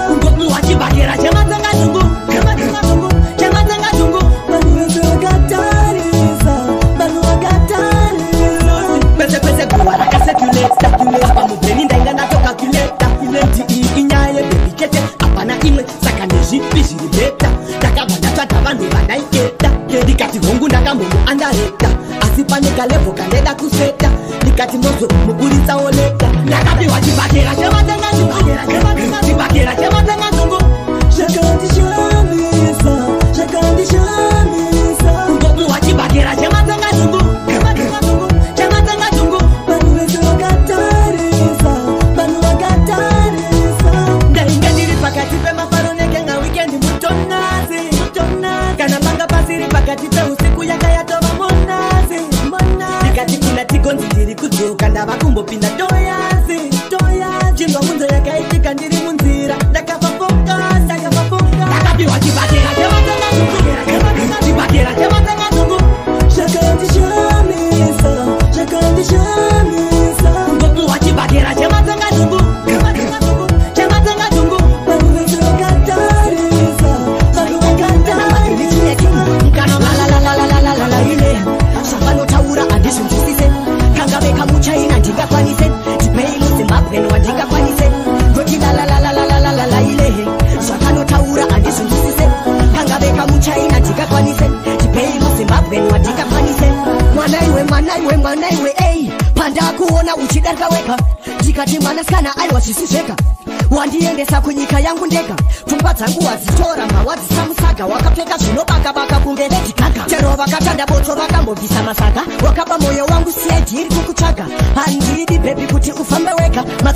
Bakera chema tanga tungu chema tanga tungu chema tanga tungu banu wakatarisa banu wakatarisa pese pese kwa la circulate circulate kwa mupeni ndainga natoka kileta kileti inyaye baby kete apana imwe saka nezvipi zviribeta takabanda tsvata vanhu vandaiketa ndikati hongu ndakambomu andareta asi pane kalevo kandeda kuseta ndikati mozo muburisa oleta ndakapiwa chibakera chema tanga tungu chibakera chema tanga tungu Shakandi shamisa, shakandi shamisa. Ngobu wachibakera chema tanga tungu, chema tanga tungu, chema tanga tungu. Banu wese wakatarisa, banu wakatarisa. Ndainga ndiri pakati pemafaro nekenga weekend mutonazi, mutonazi. Kana panga pasiri pakati pe usiku yakayatova monazi, monazi. Ndikati kuna tigonzi ndiri kudzoka ndava kumbopinda toyazi, toyazi. Chingwa munzo yakaitika ndiri munzira, ndakapa focus, ndakapa Chibakera chema tanga tungu chibakera chema tanga tungu shakandi shamisa shakandi shamisa ngobu wachibakera chema tanga tungu chema tanga tungu chema tanga tungu banu wese wakatarisa banu wakatarisa mkano la la la la la la la la ile safano taura addition sise kanga beka muchaina ndika kwanise tipei Zimbabwe no ndika kwanise goti la la la la la la la ile safano taura addition Kangabeka muchaina tikakwanise tipei muZimbabwe watikakwanise mwanaiwe mwanaiwe mwanaiwe ei panda kuona uchidarika weka ndikati mwanasikana aiwa zvisizveka wandiendesa kunyika yangu ndega pfungwa dzangu wadzitora mawadzisamusaga wakapfeka zvinobaka-baka kunge Lady Gaga chero vakatanda botso vakambobvisa masaga wakaba moyo wangu siaidi iri kukutsvaga handidi bebi kuti ufambe wega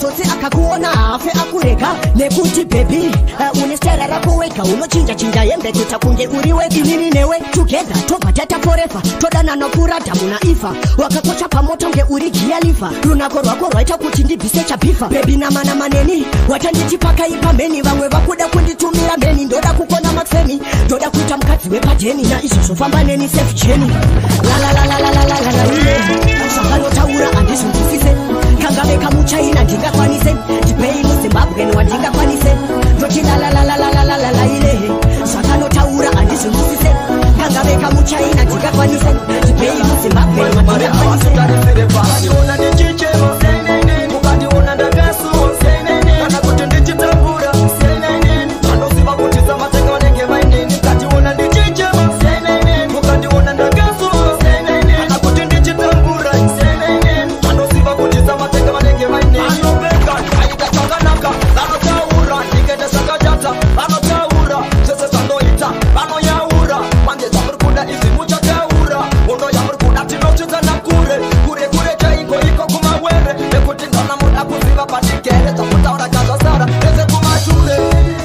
matsotsi akakuona hafe akurega nekuti bebi uh, une stera rako wega unochinja chinja hembe kuita kunge uri wega inini newe together tobva tata forever todanana kurata muna ifa wakakosha pamoto nge uri gia liva runako rwako rwaita kuti ndibvise chapifa bebi namanama neni watandichipaka ipambeni vamwe vakuda kunditumira mbeni ndoda kukona maxemi ndoda kuita mukadzi wepajeni naizvozvo famba neni safe jeni lalalalalalalalalaile zvakanotaura handizvunzwisise kangave kamuchaina ndingakwanise ndipei muzimbabweni wandingakwanise ndoti lalalalalalalalalaile zvakanotaura handizvunzwisise kangave kamuchaina ndingakwanise ndipei muzimbabweni wandingakwanise ukandiona ndichichema ukandiona ndakasuwa kana kuti ndichitambura vanoziva kuti samatenga vanenge vainini ukandiona ndichichema ukandiona ndakasuwa kana kuti ndichitambura vanoziva kuti samatenga vanenge vainini anopeka aita chakanaka vanotaura ndikete zvakajata vanotaura zvese zvanoita vanoyaura manje zvamuri kuda izvi muchataura uno yamuri kuda tinochidzana kure kure kure chaiko iko kumawere nekuti ndana muda kuziva patigere zvakutaura kazvasara vese kumashure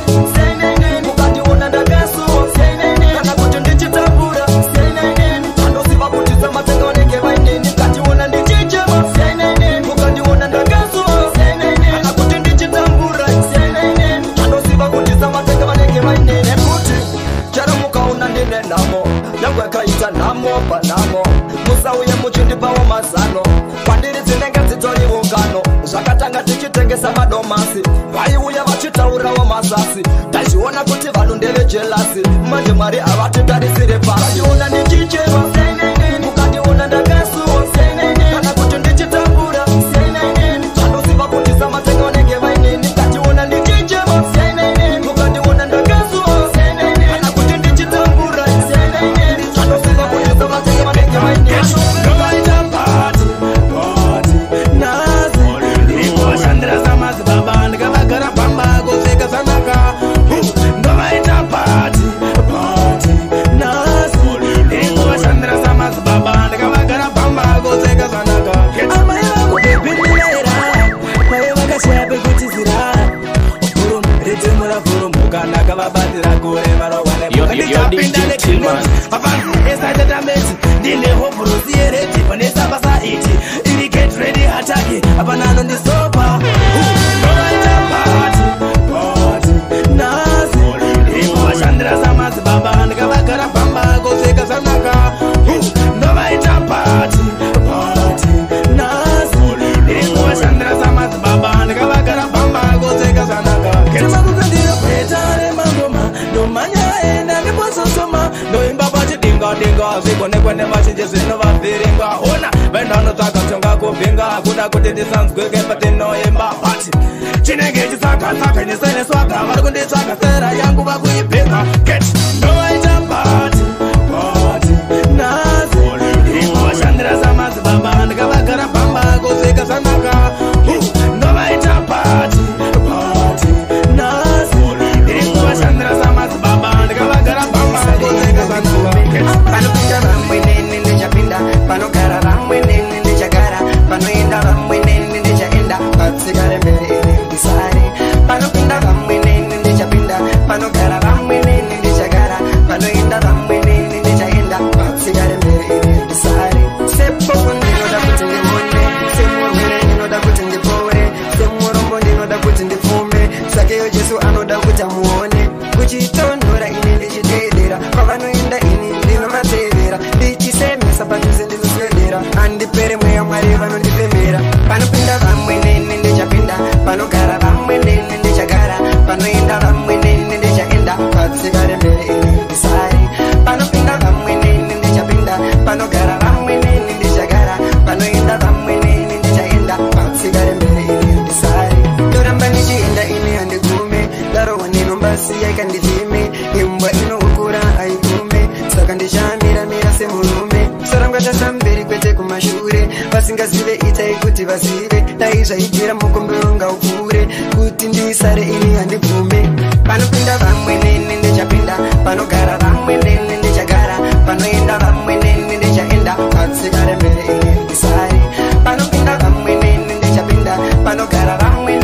ukandiona ndakasuwa kana kuti ndichitambura vanoziva kuti samatenga vanenge vainini ukandiona ndichichema ukandiona ndakasuwa kana kuti ndichitambura vanoziva kuti samatenga vanenge vainini nekuti chero mukaona ndine nhamo yangu yakaita nhamo panhamo musauye muchindipawo mazano kwandiri dzinenge dzitori ungano zvakatanga tichitengesa madomasi vaiuya vachitaurawo mazasi tazviona kuti vanhu ndevejelasi manje mwari havatitarisire pasiona ndichichema ukandiona ndakasuwa kana kuti ndichitambura vanoziva kuti samatenga vanenge vainini ukandiona ndichichema ukandiona ndakasuwa kana kuti ndichitambura vanoziva kuti samatenga vanenge vainini Shandra Samazi Baba, Ndagara Pamba, go take a Sanaka. Ndomaita party, party, Nazi. Ingo Shandra Samazi Baba, Ndagara Pamba, go take a Sanaka. Amaya go be binera, Maya Magasha Bekuti Zira. Furum, Retumura Furum, Bukana Kavabadira, Kuremaro, Yo, yo, D J T-Man. Esa the damage, Dile Hope Rosiere, Vanessa Basa iti, Indicate ready attack, Abanano the sofa. Shandra Samazi Baba, Ndagara Pamba, go take a Sanaka. Ndomaita party, party, Nazi. Ingo Shandra Samazi Baba, Ndagara Pamba, go take a Sanaka. Kema kukandiyo petare mangoma, Ndomanya enda niposo soma, Ndoimba bachi dinga dinga, Ziko nekwe nemachi jesino vafiringa. Ona, Benda no taka chonga kupinga, Kuda kuti disanzwe kepati no imba party. Chinenge chisaka saka nisene swaka, Varukundi swaka sera yangu vakuipinga. Get, Ndomaita party, party, Nazi. Ingo Shandra Samazi Baba, Ndagara Pamba, go take a Sanaka. Ndomaita party, party, Nazi. Ingo Shandra Samazi Baba, Ndagara Pamba, go take a Sanaka. Panopinda vamwe nene ndechapinda, panogara vamwe nene ndechagara, panoenda vamwe nene ndechaenda, patsigare mberi ine ndisare. Panopinda vamwe nene ndechapinda, panogara vamwe nene ndechagara, panoenda vamwe nene ndechaenda, patsigare mberi ine ndisare. Sepopo ndinoda kuti ndimone, semurwere ndinoda kuti ndipore, semurombo ndinoda kuti ndipfume, sakeyo Jesu anoda kuti amuone, kuchitonhora ine ndichiteedera, pavanoenda ini ndinovatevera, ndichisemesa padhuze ndizoswedera, andipere mweya Mwari vanondipemera. Panopinda vamwe nene ndechapinda, panogara vamwe nene ndechagara, panoenda vamwe nene ndechaenda, patsigare mberi ine ndisare. Panopinda vamwe nene ndechapinda, panogara vamwe nene ndechagara, panoenda vamwe nene ndechaenda, patsigare mberi ine ndisare. Ndoramba ndichienda ine handigume, darowa ndinombasiya ikanditime, imbwa inohukura aigume, saka ndichamira mira semurume, sarangwa tasamberi kwete kumashure, vasingazive itai kuti vazive, dai zvaibvira mukombero ngaukure, kuti ndisare ini handigume. Panopinda vamwe nene ndechapinda, panogara vamwe nene ndechagara, panoenda vamwe nene ndechaenda, patsigare mberi ine ndisare. Panopinda vamwe nene ndechapinda, panogara vamwe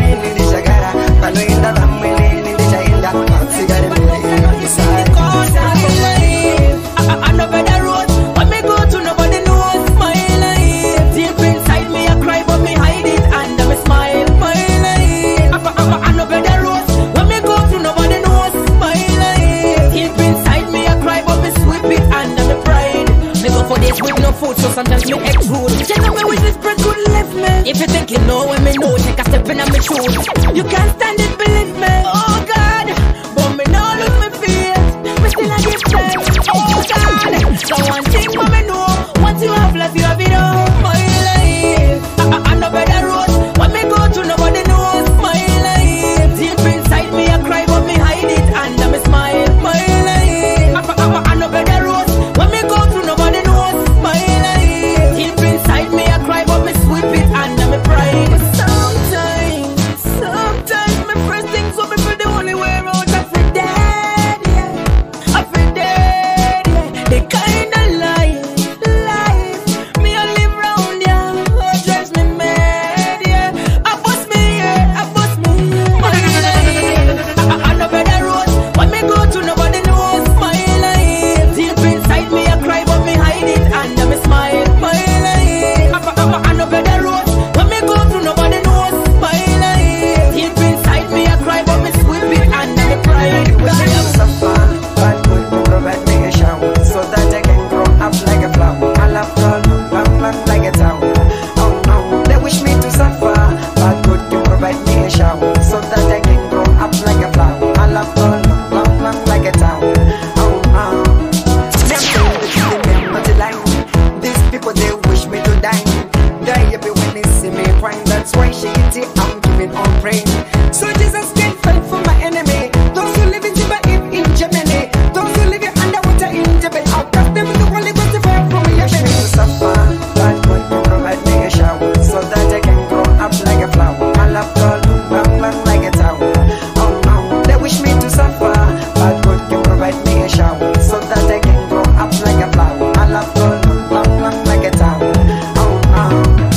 If you think you know when me know, take a step in on my shoes. You can't stand it, believe me. Oh God, but me know lose my fears. Me still a give thanks. Oh God, so one thing for me know, once you have love, you have it all. My life, I, I, I no better road. When me go to nobody knows. My life, deep inside me I cry, but me hide it under me smile. My life, I, I, I, I no better road. When me go to nobody knows. My life, deep inside me I cry, but me sweep it under me pride. Sometimes, sometimes my first things will be for the only way out. I feel dead, yeah. I feel dead, yeah. The kind of life, life me I live round, yeah. Oh, drives me mad, yeah. I bust me, yeah. I bust me, yeah. My life, I, I, I no better road. When me go to nobody knows. My life, deep inside me I cry, but me hide it under me smile. My life, I, I, I, I no better road. When me go to nobody knows. My life, deep inside me I cry, but me sweep it under me pride. Suffer, but good to provide me a shower so that I can grow up like a flower. I love God, long, long like a tower. Oh no, they wish me to suffer, but good to provide me a shower so that I can grow up like a flower. I love God, long, long like a tower. Oh no, them saying the killing me, I'm not lying. These people they wish me to die. They happy when they see me crying. That's why she get it, I'm giving all praise. So Jesus can fight for my enemy. Those who live in Zimbabwe, in Germany, those who live underwater in Japan, I'll cast them in the Holy Ghost fire from your enemy. To suffer, but God can provide me a shower so that I can grow up like a flower. I love God, long, long like a tower. Oh no, they wish me to suffer, but God can provide me a shower so that I can grow up like a flower. I love God, long, long like a tower. Oh no,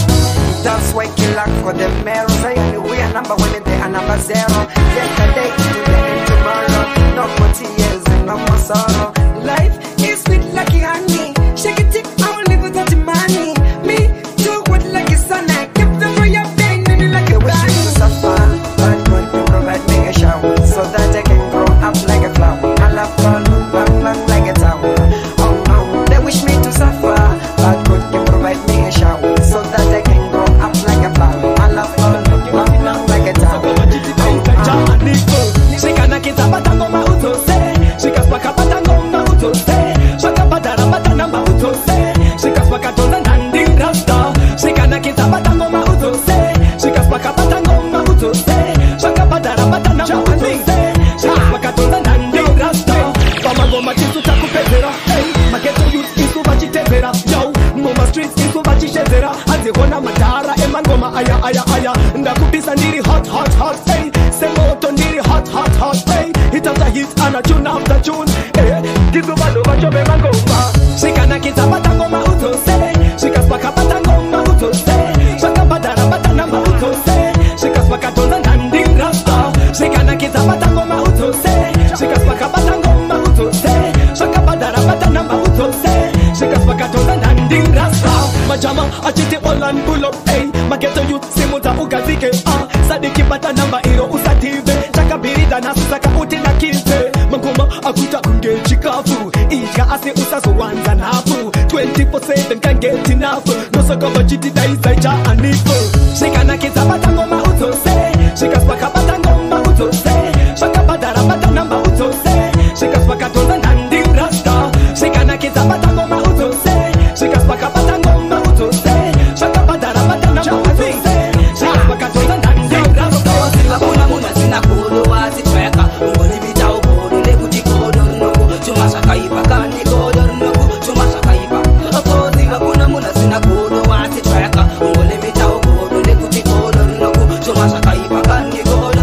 that's why kill up for the marrow. Say anyway, a number one in there, a number zero. Yesterday, today, and tomorrow. No more tears and no more sorrow. Life is sweet like a honey. Shake it, tick, I will live without the money. Me, do what like a son. I keep the fire burning like a wish to suffer, but God can provide me a shower so that I can grow up like a flower. I love God, long, long like a tower. Oh no, they wish me to suffer, but God can provide me a shower so that I can grow up like a flower. I love God, long, long like a tower. Shikana kitapata ngoma utose, shikaspaka pata ngoma utose, shakapata rapata namba utose, shikaspaka tonda nandi rasta. Shikana kitapata ngoma utose, shikaspaka pata ngoma utose, shakapata rapata namba utose, shikaspaka tonda nandi rasta. Kama ngoma chitu takupezera, hey, maketo youth isu bachitezera, yo, ngoma streets isu bachishezera, azikona madara ema ngoma aya aya aya, ndakupisa ndiri hot hot hot, hey, semoto ndiri hot hot hot, hey, hit after hit and a tune after tune, hey, kizuba loba chobe mangoma. Shikana kitapata ngoma utose, shikaspaka pata ngoma utose, shakapata rapata namba utose, shikaspaka tonda nandi rasta. Shikana kitapata ngoma utose, shikaspaka pata ngoma utose, shakapata rapata namba utose, shikaspaka tonda nandi rasta. Majama achiti all pull up, hey, maketo youth simuta ugazike, ah, sadiki pata namba iro usative, chakabirida na susaka uti na kize, mangoma akuta kunge chikafu, ija ase usazo wanza nafu, twenty-four seven can get enough, no soko bajiti daisa icha anifu. Shikana kitapata ngoma utose, shikaspaka pata ngoma utose, shakapata rapata namba utose, shikaspaka tonda nandi rasta. Shikana kitapata ngoma utose, shikaspaka pata ngoma utose, shakapata rapata namba utose, shikaspaka tonda nandi rasta. Hakuna muna sina kudu wasitweka, ungoli vita ukodu lekuti kodo nuku, chuma shakaipa kani kodo nuku, chuma shakaipa. Kozi hakuna muna sina kudu wasitweka, ungoli vita ukodu lekuti kodo nuku, chuma shakaipa kani kodo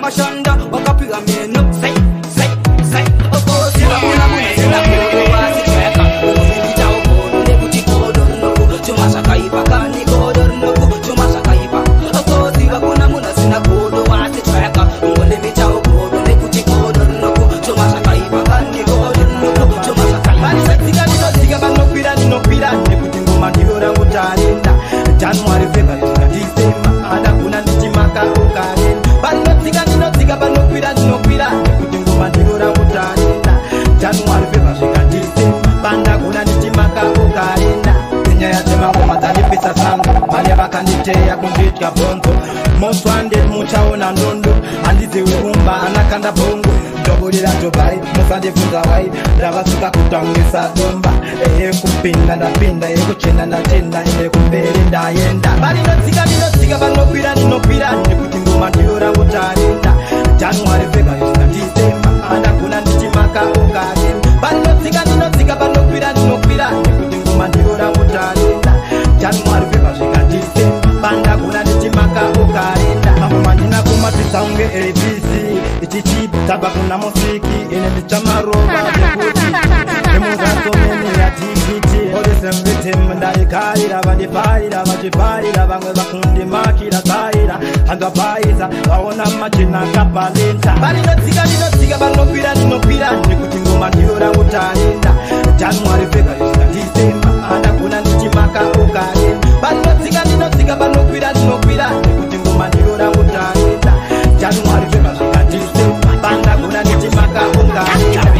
wakashanda wakapiga meno sai sai sai okosi bakuna muna sina kodo wasicheka nita okodo nekuti kodo noku chumasa kaipa kani kodo noku chumasa kaipa okosi bakuna muna sina kodo wasicheka ngole mita okodo nekuti kodo noku chumasa kaipa kani kodo noku chumasa kaipa sika nino sika bano pira nino pira nekuti ngoma ndiora kutalenda January February December ada kuna ndichimaka ukalenda bano sika nino sika bano pira nino pira nekuti ngoma ndiora kutalenda January February December banda kuna ndichimaka ukalenda Kenya ya tema ngoma talipisa sango mali bakanditeya kunditya bonzo most wanted muchaona ndondo andize urumba anakanda bongo Dobulira Dubai, musande funza wai Ndabasuka kutangisa domba Eye kupinda na pinda, eye kuchenda na chenda Eye kumbere ndayenda Bali no tika, nino tika, bano pira, nino pira Nikuti ngoma ndiora kutarinda January, February, na December Anda kuna ndichimaka ukalenda Bali no tika, nino tika, bano pira, nino pira Nikuti ngoma ndiora kutarinda January, February, na December Banda kuna ndichimaka ukalenda Mama manjina kumatisa unge A B C Ichichi taba kuna musiki ine ndichamaroba ndekuti emugaso mene ya tikiti ode sembete mndari kaira vandipaira vachipaira vamwe vakundi makira kaira hangapaiza vaona machina kapalenta bali notsika ndinotsika vanopira ndinopira nekuti ngoma ndiora kutarinda January February na December anda kuna ndichimaka ukalenda bali notsika ndinotsika vanopira ndinopira nekuti ngoma ndiora kutarinda January February na December banda kuna ndichimaka ukalenda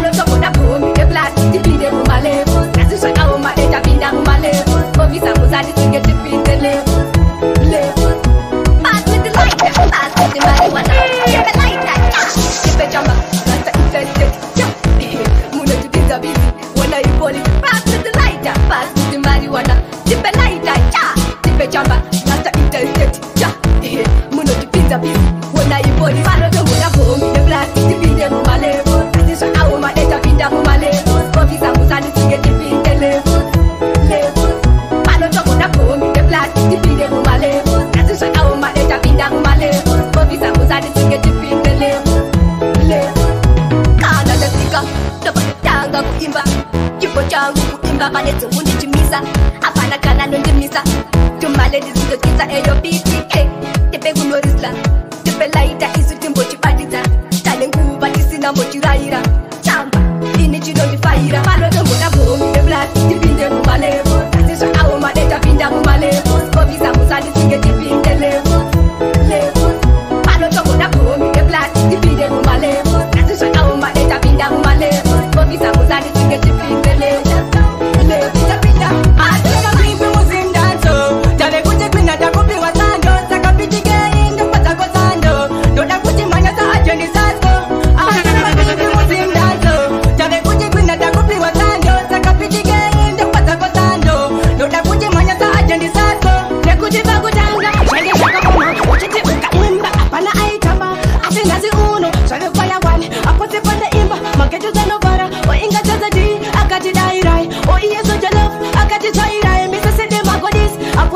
Visa musa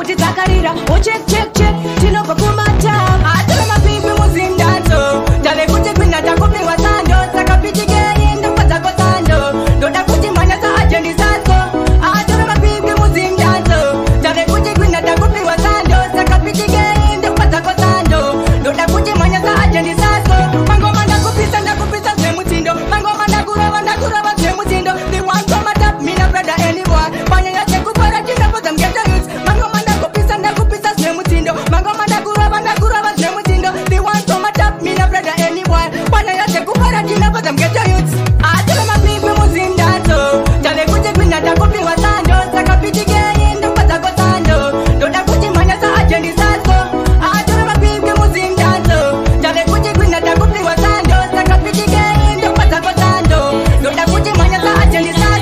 party takarira. Oh check check check, tinova kumata. Atore mapipi muzimdanzo. Tale kuti kwina takupiwa sando. Sakapiti gei ndo kwa zako sando. Ndoda kuti manya sa ajendi saso. Atore mapipi muzimdanzo. Tale kuti kwina takupiwa sando. Sakapiti gei ndo kwa zako sando. Ndoda kuti manya sa ajendi saso. Mangoma ndakupisa ndakupisa semutindo. Mangoma ndakurava ndakurava semutindo. They want to matap me na brother anyone. Panya ya cheku para china for them get the youth. Mangoma ndakupisa ndakupisa semutindo. Mangoma ndakurava ndakurava semutindo. They want to matap me na brother anyone. Panya ya cheku para china for them get the youth. Atore mapipi muzimdanzo. Tale kuti kwina takupiwa sando. Sakapiti gei ndo kwa zako sando. Ndoda kuti manya sa ajendi saso. Atore mapipi muzimdanzo. Tale kuti kwina takupiwa sando. Sakapiti gei ndo kwa zako sando. Ndoda kuti manya sa ajendi saso.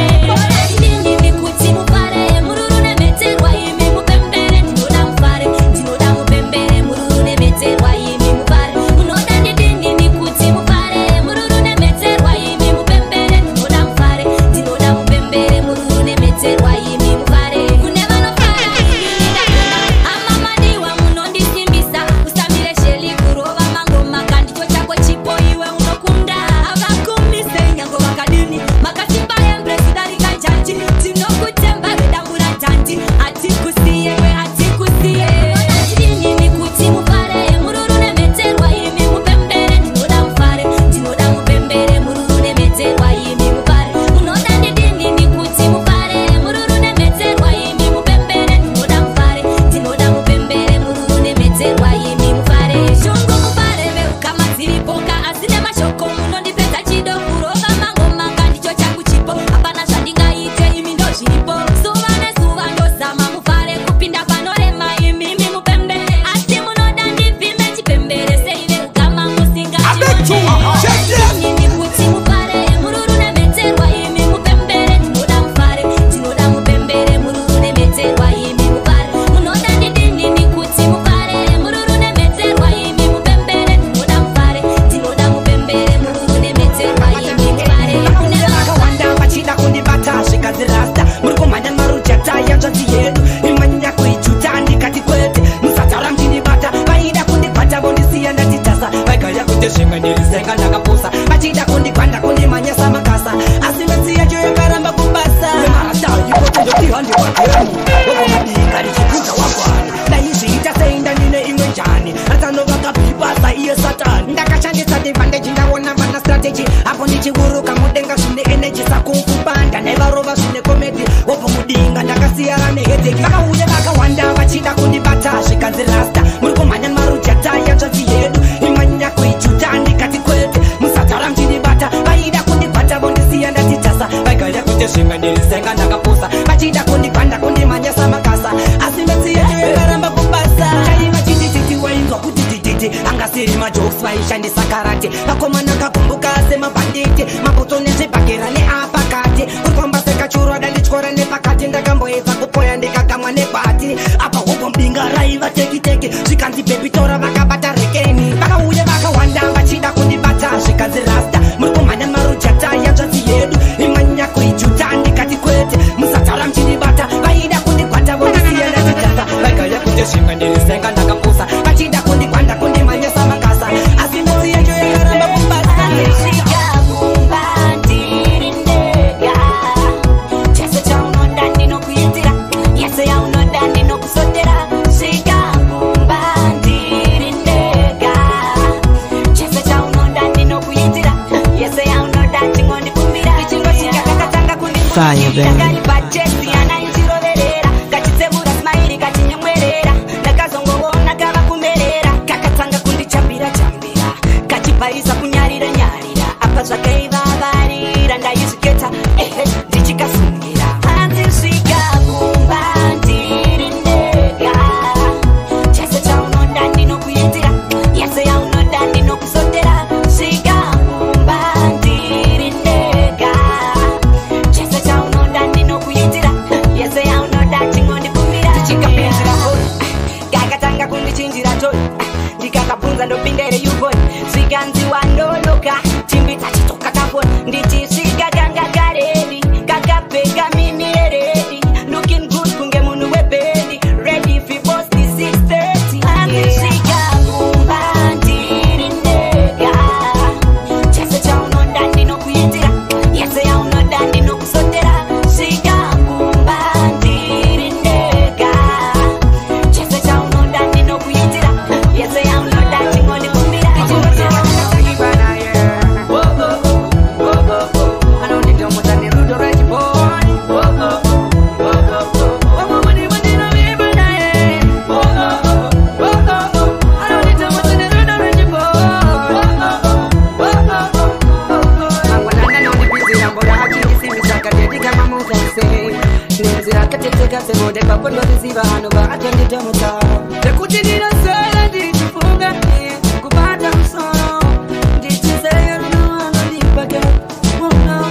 Fire, baby. Ready Niva hano bakatende temuta Ekuti nina sela ndichifunga Kupata msono Ndichisaya runo ano nipake Mwana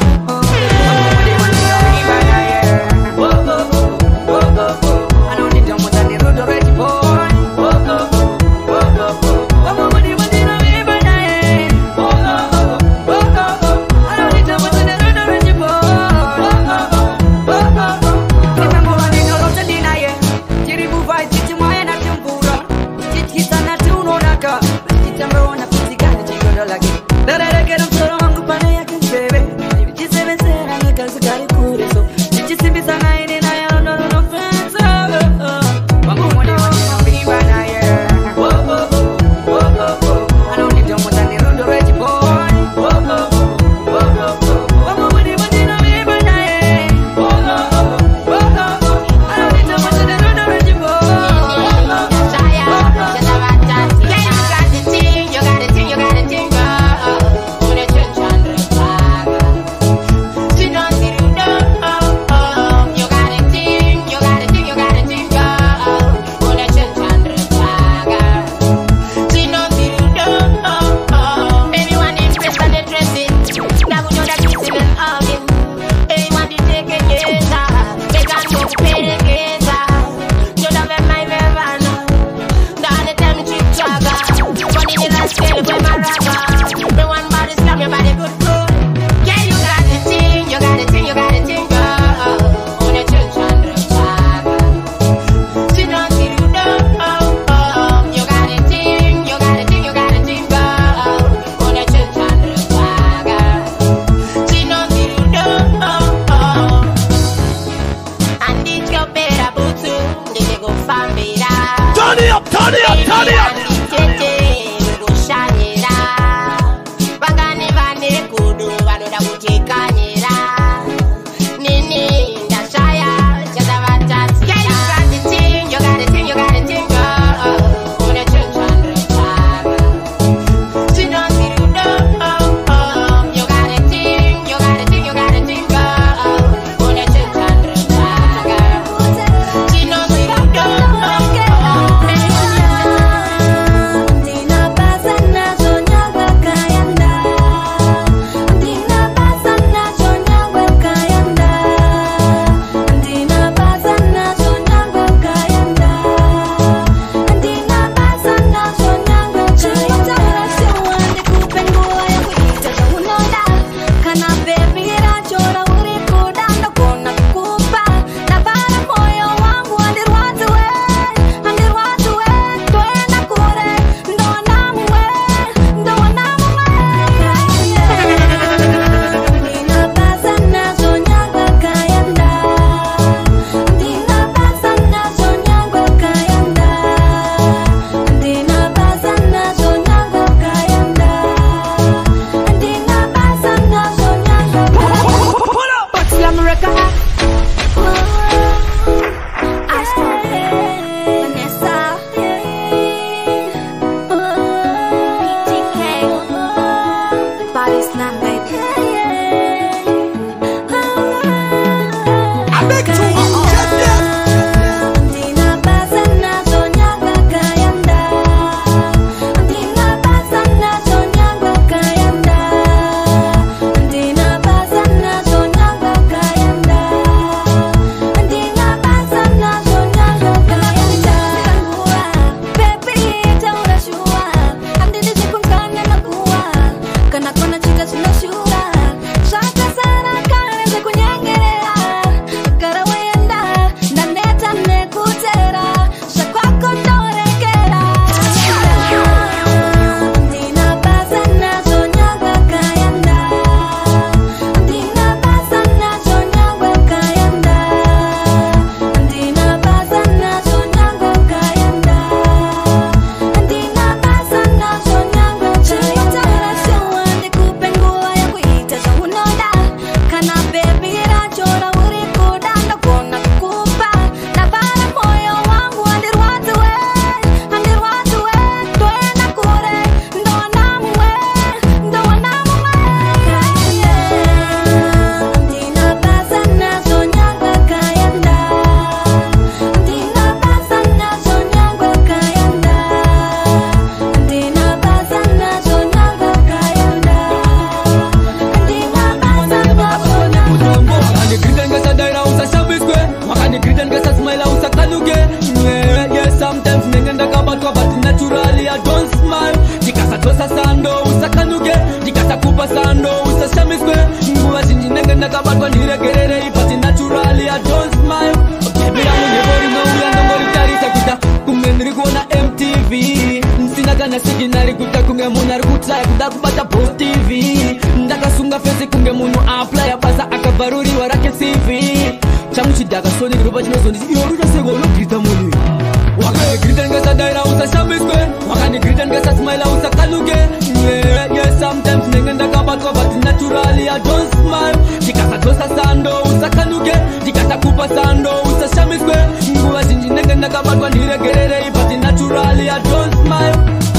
try kuda kubata post T V ndakasunga fese kunge munhu apply basa akabvaruriwa rake C V changu chidhaka soni kuropa chinozonditi iwe uchaseko unogirita munhu wakandigirita ndingasadaira usashambiswe wakandigirita ndingasasmaila usakaluke yeah, yeah, sometimes ndenge ndakabatwa but naturally I don't smile ndikasatosa sando usakaluke ndikasakupa sando usashambiswe nguva zhinji ndenge ndakabatwa ndiregererei but naturally I don't smile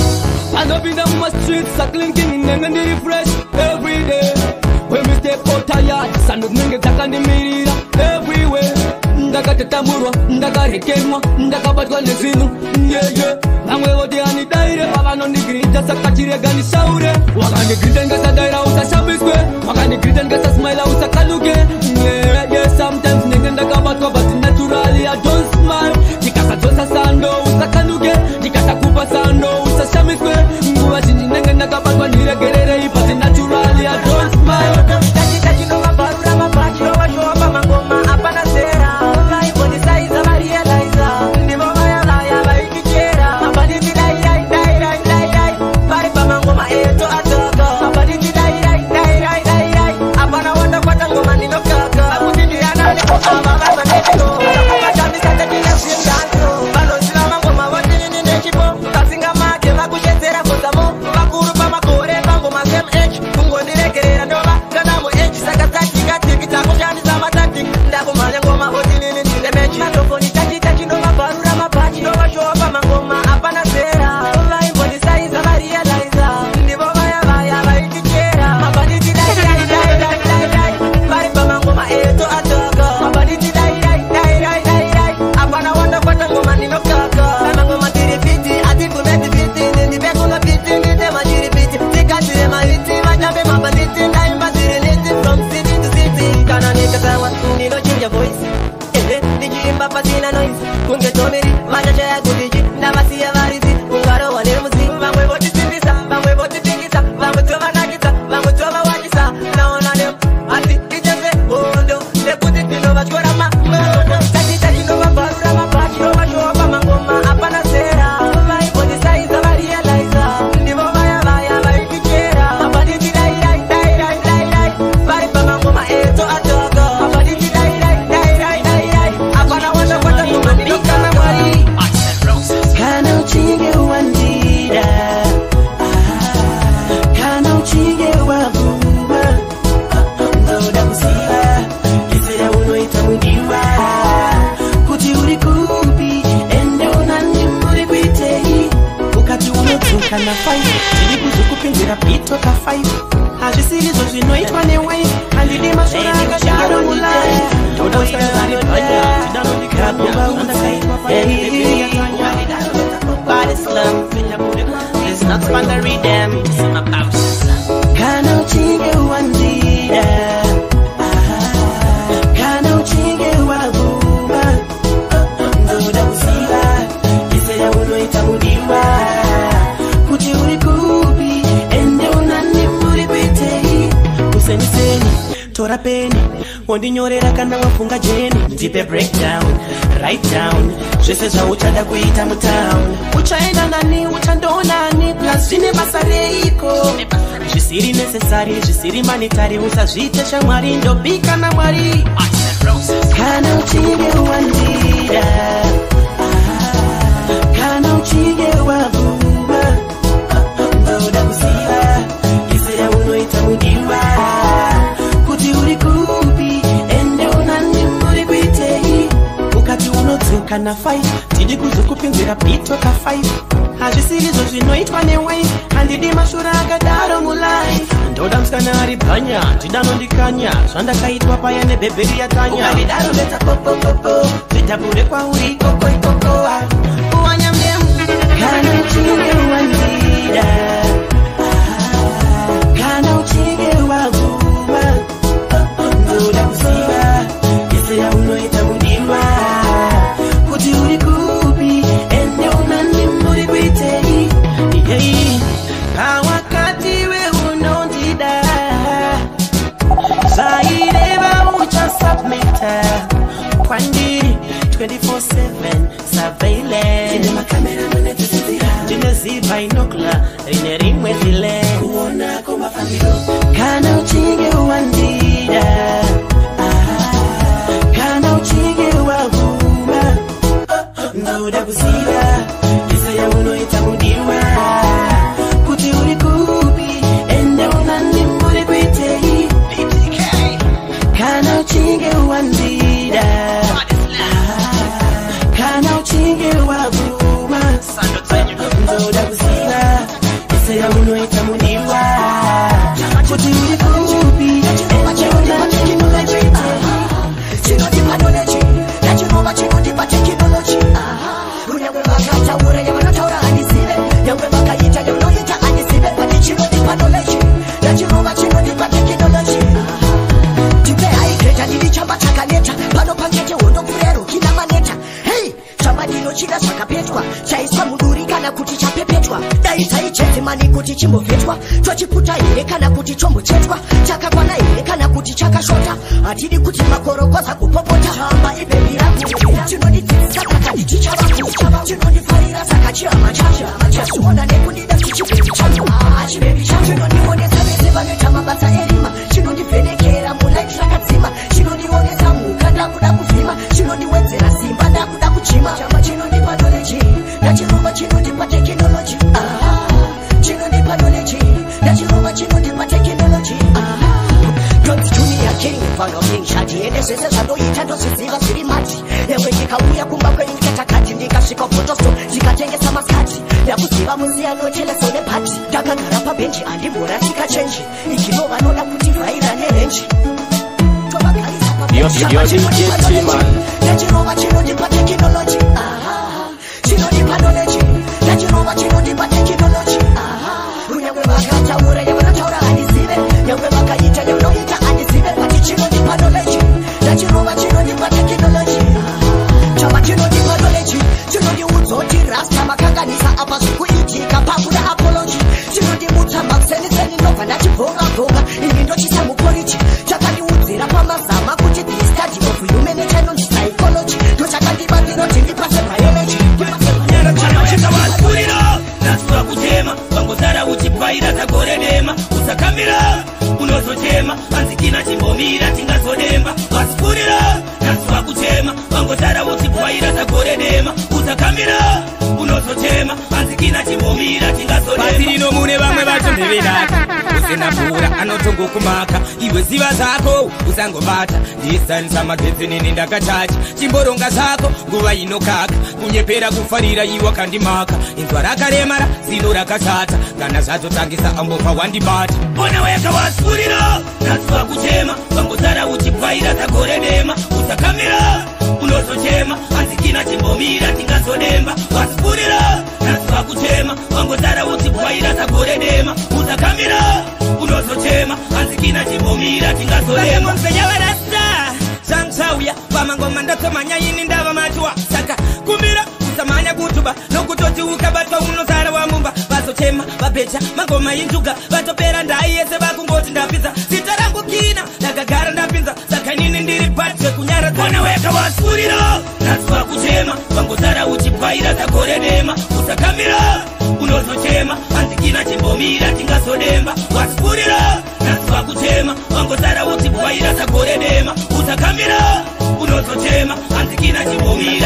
anopinda muma streets saklinking ndenge ndiri fresh every day when we step out tired sando dzinenge dzakandimirira everywhere ndakatatamurwa ndakarekenwa ndakabatwa nezvinhu yeye vamwe voti anidaire pavanondigirita saka chirega ndishaure wakandigirita ndingasadaira usashambiswe wakandigirita ndingasasmaila usakaluke yeah, yeah, sometimes ndenge ndakabatwa but naturally I don't smile ndikasadzosa sando usakaluke ndikasakupa sando usashambiswe nguva zhinji ndenge ndakabatwa ndiregererei but naturally I don't smile tachinovabarura mapachirova pamangoma hapana zera vaibodisaiza varielaiza ndivo vaya vaya vaikichera mabanditi dairaidaidaidai vari pamangoma eto ataka mabanditi dairaidaidaidai hapana wanda kwata ngoma ndinokaka akuti ndiananeko ava vamanetiko vatambisa tatinezvindanzo vanoziva mangoma votinini nechipo kasinga make vakushedzera kozamo vakuru pamakore pangoma semh kungondiregerera ndova kanamo h saka tatikatiki takushandisa matactic ndakumhanya ngoma votinini ndine mechi matofoni tachita chinovabvarura mapachi ndovashowa pamangoma hapana zera vaimbondisaiza varielaiza ndivo vaya vaya vaikichera mabanditi daidaidaidai vari pamangoma eto ataka mabanditi daidaidaidai hapana wanda kwata ngoma ndinokaka pamangoma tiri fiti atigumeti fiti ndipekuno fiti nditema chiri fiti tikatire mahiti vatambe mabanditi ndaimba dziri liti from city to city kana nikasawa ndinochinja voice ehe ndichiimba pasina noise kunge tomiri machacha yakutiji ndavasiya varizi ungarowa nemuzi vamwe votisimbisa vamwe votipingisa vamwe tovanakisa vamwe tovawakisa naona nem asi ichese hondo nekuti tinovatyora mamondo tachita chinovabvarura mapachi rovashowa pamangoma hapana zera vaibodisaiza varielaiza ndivo vaya vaya vaikichera mabanditi daidaidaidai vari pamangoma eto ataka mabanditi daidaidaidai hapana wanda kwata ngoma ndinokana mwari kana uchinge wandira kana uchinge wavuva ndoda kusiva kisera unoita mudiwa kuti uri kupi ende unani muri kuitei ukati unodzoka na five tiri kuzokupinzira pito ka five hazvisirizo zvinoitwa newai handidi mashora akashara mulai ndoda usangari panya tidanondikabomba undakaitwa panya body slum it's not fun to read them it's my bounce kana uchinge wandira kana uchinge wavuva ndoda kusiva kisera unoita mudiwa kuti uri kupi ende unani muri kuitei useniseni tora peni wondinyorera kana wafunga jeni ndipe breakdown write down zvese zvauchada kuita mutown uchaenda nani uchandonani plus zvine basa reiko zvisiri necessary zvisiri manitari usazviite shamwari ndobika namwari kana uchinge wandira kana uchinge wavuva ndoda kusiva kisera unoita mudiwa kuti uri kupi ende unani muri kuitei ukati unodzoka na five tidi kuzokupinzira pito ka five hazvisirizo zvinoitwa newai handidi mashura akadaro mulai ndoda musikana ari bhanya tidanondikanya zvandakaitwa paya nebhebheri yatanya ukadidaro leta popopopo zvidhabure kwauri kokoikokoa uwanyamnemu kana uchinge wandira kana uchinge wavuva ndoda kusiva kisera unoita mudiwa kuti uri kupi ende unani muri kuitei yei pawakati weunondida zvaireva uchasubmita kwandiri twenty-four seven surveillance ndine zibhainokula rine rimwe zile ndoda kuziva kisa ya unoita mudiwa kuti uri kupi ende unani muri kuitei kana uchinge wandida kana uchinge waguma ndoda kuziva kisa ya unoita mudiwa kuti uri kupi ende unani muri kuitei chinodipadolechi nachinova chinodipa tekinoloji kunyange vakataura yavanotaura handizive yange vakaita yaunoita handizive pati chinodipadolechi nachinova chinodipa tekinoloji tipe haigreta ndiri chamba chakaneta pano pangete hondo kurero kina maneta hei chamba ndinochida zvakapetwa chaiswa muduri kana kuti chapepetwa dai taichedzimani kuti chimbovhetwa tochiputa here kana kuti chombochetwa chakakwana here kana kuti chakashota hatidi kuti makorokoza kupopota chamba ibebiraku chinodidzisa kakati chichavaku chinodifarira saka chihama chacho chazviona nekundida chichibebi chacho chibebi chacho chinondionesa vese vanoita mabasa erima chinondivhenekera mulaifi zvakadzima chinondionesa mhuka ndakuda kuvhima chinondiwedzera simba ndakuda kuchima chamba chinondipa noleji nachirova chinondipa tekinoloji chinondipa noleji nachirova chinondipa tekinoloji God's junior king, fan of king shadi ene zvese zvandoita ndozviziva zviri mati ewe ndikauya kumba kwenyu ndikatakati ndikasvika photosto ndikatengesa maskati ndakuziva musiyano teleso nepati ndakagara pabhenji andimhora tikachenji igino vanoda kuti vhaira nerenji nachirova chinondipa tekinoloji chinondipa noleji nachirova chinondipa tekinoloji kunyange vakataura yavanotaura handizive yange vakaita yaunoita handizive pati chinondipa noleji nachirova chinondipa tekinoloji chava chinondipa noleji chinondiudzoti rasta makanganisa apa zvikuitika pakuda apoloji chinondimutsa makuseniseni ndobva ndachibhonga-bhonga ini ndochisa mukoriji chakandiudzira pamazama kuti the study of humanity inonzi psychology ndochakandibatsiroti ndipase biology chikavakurira nasura kutema vangozara uchibvaira tagore dema usakamira unozotema anzikina chimbomira tingazodemba vasikurira nasura kutema vangozara uchibvaira tagore dema usakamira unozotema anzikina chimbomira tingazodemba basi rino mune vamwe vacho ndevedaka usina pfuura anotongokumaka iwe ziva zako usangobata ndisanisa magetsi nini ndakatacha chimboronga zako nguva inokaka kunyepera kufarira iwa kandimaka inzwa rakaremara zino rakasata kana zvatotangisa ambopa wandibata ona weka wasikurira nasuva kutema vangozara uchibvaira tagore dema usakamira unozotema anzikina chimbomira tingazodemba wasikurira nasuva kutema vangozara uchibvaira tagore dema usakamira unozotema anzikina chimbomira tingazodemba mpenyavarasta zvangsauya pamangoma ndatomanya ini ndava matwa saka kumbira usamanya kutuba nokutoti ukabatwa unozara wamumba vazotema vabhecha mangoma injuga vatopera ndai yese vakungoti ndapinza zita rangu kina ndakagara ndapinza saka inini ndiri pati kunyaradza ona weka wasikurira nasuva kutema vangozara uchibvaira tagore dema usakamira unozotema anzikina chimbomira tingazodemba wasikurira nasuva kutema vangozara uchibvaira tagore dema usakamira unozotema anzikina chimbomira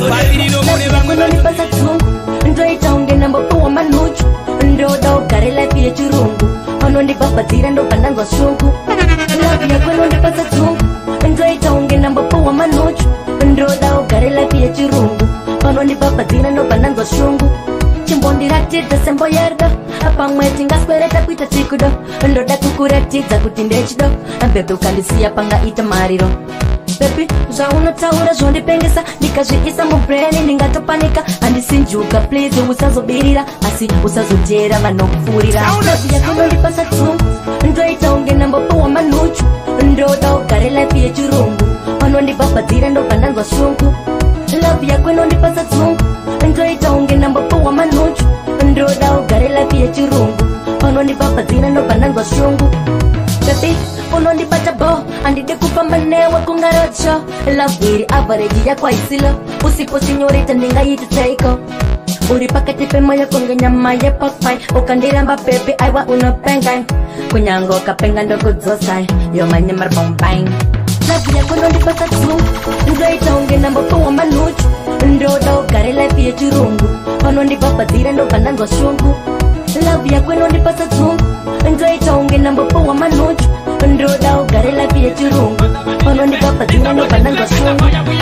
tingazodemba ndoita unge nambopuwa manuchu ndoda ugare life yechirungu vanondibhabhadzira ndobva ndanzwa shungu lavi yako inondipasa dzungu ndoita unge nambopuwa manuchu ndoda ugare life yechirungu vanondibhabhadzira ndobva ndanzwa shungu chimbondiratidza sembo yerudo pamwe tingaswereta kuita chikudo ndoda kukuratidza kuti ndechido bebe ukandisiya pangaita mariro bebi zvaunotaura zvondipengesa ndikazviisa mubreni ndingatopanika handisinjuka please usazobirira asi usazotera vanokupfuurira yakunondipasa dzungu ndoita unge nambopuwa manuchu ndoda ugare life yechirungu vanondibhabhadzira ndobva ndanzwa shungu lavi yako inondipasa dzungu ndoita unge nambopuwa manuchu ndoda ugare life yechirungu vanondibhabhadzira ndobva ndanzwa shungu bebi unondibata bo andide kufamba newe kungarocho laviri avareji yako aisilo usiposinyorita ndingaititaiko uri pakati pemoyo kunge nyama yepapai ukandiramba bebi aiwa unopengai kunyango kapenga ndokudzosai yomanyemar bombang lavi yako nondipata dzungu ndoita unge nambopuwa manuchu ndoda ugare life yechirungu vanondibhabhadzira ndobva ndanzwa shungu love yako inondipasa dzungu ndoita unge nambopowa manhuchu ndoda ugare life yechirungu vanondibhabhadzira ndobva ndanzwa shungu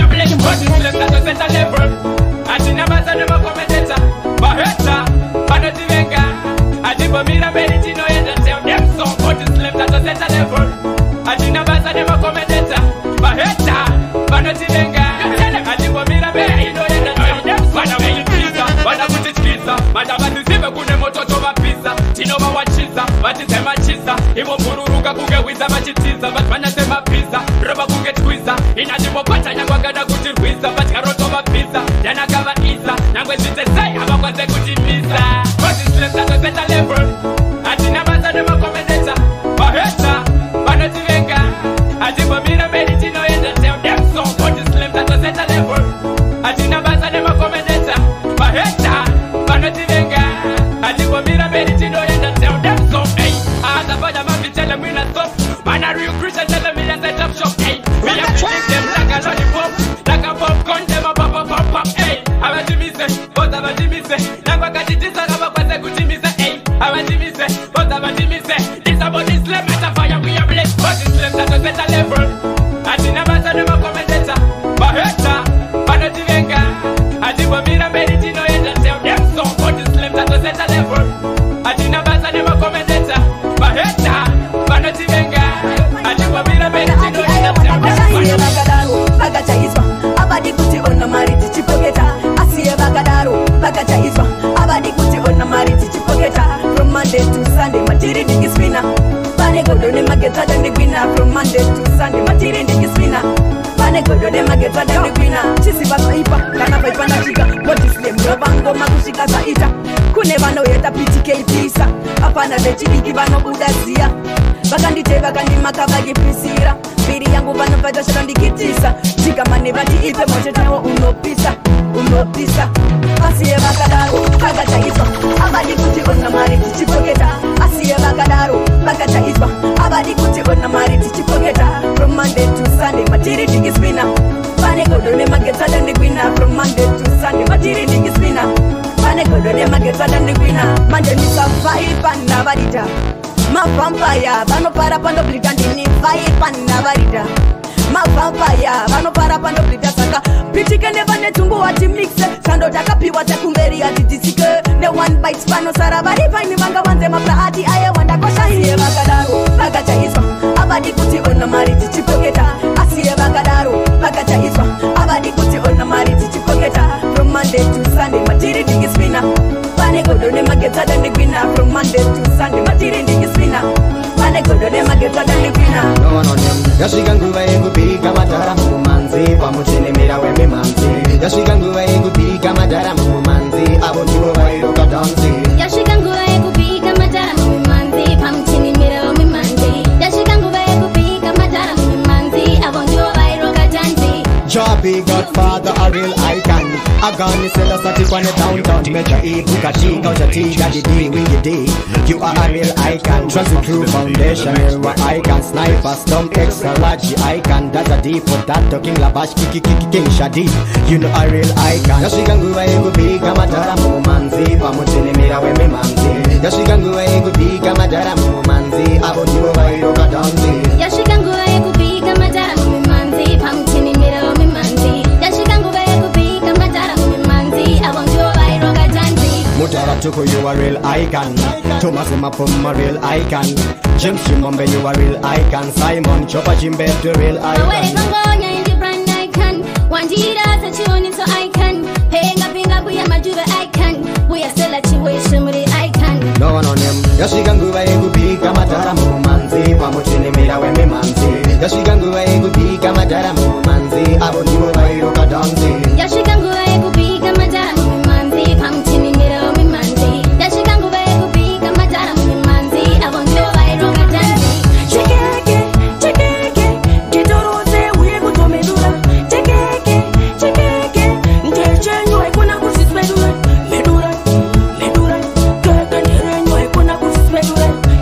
atina basa nemakomendeta baheta vanotivenga atibomira mberi tinoenda tell them so what is left at the center level atina basa nemakomendeta baheta vanotivenga atibomira mberi tinoenda tell them so vana veitiza vana kutityisa mata vatizive kune mototo vapisa tinova wachiza vatizemachiza ivo mbururuka kunge hwiza vachitiza vati vanyasemapisa rova kunge twiza inatimokwata nyangwagada kutirwisa vatyaroto vapisa yanakavaisa nangwe zvitesai havakwanze kutimisa vozvisilesatoseta level hatina basa nemakomendeta vaheta vanotivenga hatibomira mberi tinoenda tell them so vozvisilesatoseta level hatina basa nemakomendeta vaheta vanotivenga hatibomira mberi tinoenda tell them so hey azafanya mavitele mwina stop mana real Christian tell them in a set up shop hey we have to lick them like a lollipop like a popcorn them a pop pop pop pop hey avatimise both avatimise nangwa katitisa kavakwase kutimise hey avatimise both avatimise this about this slam metafire we are black but this slam that was better level atina basa nemakomendeta baheta vanotivenga atibomira mberi tinoenda tell them so but this slam that was better level atina basa nemakomendeta baheta vanotivenga atibomira mberi tinoenda tell them vakadaro vakachaiswa avadi kuti ona mari tichipoketa asiye vakadaro vakachaiswa avadi kuti ona mari tichipoketa from Monday to Sunday matiri ndingiswina pane godo nemagetsada ndigwina from Monday to Sunday matiri ndingiswina pane godo nemagetsada ndigwina chisiva zvaipa kana paipa ndasvika bodislam rovangoma kusvika zvaita kune vanoheta P T K pisa apana vechidiki vanobuda ziya vakandite vakandimaka vachipisira mbiri yangu vanobvaita zvakandikitisa chigamane vati ipe mochetawo unopisa unopisa asiye vakadaro vakachaiswa avadi kuti ona mari tichipoketa asiye vakadaro vakachaiswa avadi kuti ona mari tichipoketa from Monday to Sunday matiri ndingiswina pane godo nemagetsada ndigwina from Monday to Sunday matiri ndingiswina pane godo nemagetsada ndigwina manje misavaipa navarita mavampaya vanopara pandoblita ndini vaipa navarita mavampaya vanopara pandoblita saka pitike nevane tungu wati mixe sando takapiwa tekumberi hatidisike ne one bites panosara vari paini vanga wanze mapla ati aye wandakosha iye vakadaro vakachaiswa avadi kuti ona mari tichipoketa asiye vakadaro vakachaiswa avadi kuti ona mari tichipoketa from Monday to Sunday matiri ndingiswina pane godo nemagetsada ndigwina from Monday to Sunday matiri ndingiswina pane godo nemagetsada ndigwina yasvika nguva yekubika madhara mumanzi pamuchenemera wemimanzi yasvika nguva yekubika madhara mumanzi avo ndivo vairoka danzi yasvika nguva yekubika madhara mumanzi pamuchenemera wemimanzi yasvika nguva yekubika madhara mumanzi avo ndivo vairoka danzi Joby Godfather, a real icon. A gun is a static on the downtown. Metro E, Bukati, Gaucha T, Daddy D, Wingy D. You are a real icon. Transit Crew Foundation, you're an icon. Sniper, Stomp, Extra, Raji, icon. That's a D for that, talking Labash, Kiki, Kiki, King, Shadi. You know a real icon. Yashigangu, Egu, Bika, Madara, Mumanzi, Pamuchini, Mira, Wemi, Manzi. Yashigangu, Egu, Bika, Madara, Mumanzi, Abo, Divo, Vairoka, Danzi. Yashigangu, Egu, Bika, Madara, Mumanzi, Pamuchini, Mira, Wemi, Manzi. Yashigangu, Egu, Bika, Madara, Mumanzi, Abo, Divo, Vairoka, Danzi. Mutara Tuku, you a real icon. Thomas Mapum, a real icon. James Chimombe, you a real icon. Simon Chopper Jimbe, the real icon. Where is Angonia in the brand icon? One Jira, such a one so icon. Paying up in up, we are Majuba icon. We are still at you, somebody icon. No one on him. Yashigangu, Egu, Bika, Madara, Mumanzi, Pamuchini, Mira, Wemi, Manzi. Yashigangu, Egu, Bika, Madara, Mumanzi, Abo, Divo, Vairoka, Danzi. Yashigangu, Egu, Bika, Madara, Mumanzi, Pamuchini, Mira, Wemi, Manzi. Yashigangu, Egu, Bika, Madara, Mumanzi, Abo, Divo, Vairoka, Danzi. Chekeke, chekeke, kitoroze uyego tomedura. Chekeke, chekeke, ntechenywe kuna kusismedura. Medura, medura, kaka nirenywe kuna kusismedura.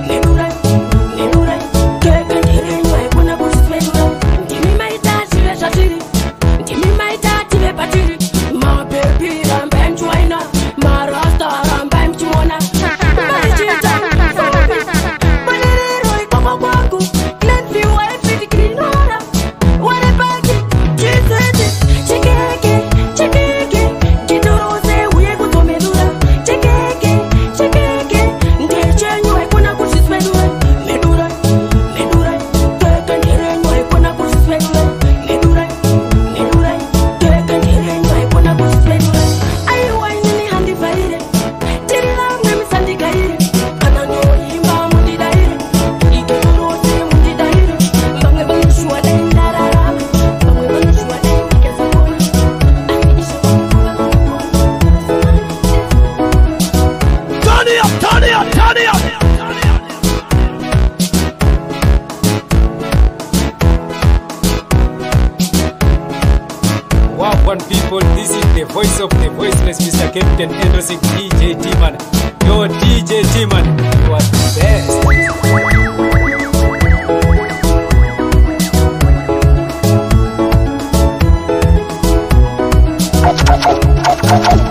Mister Captain endorsing D J T-Man. Yo, D J T-Man, you are the best. Thank you.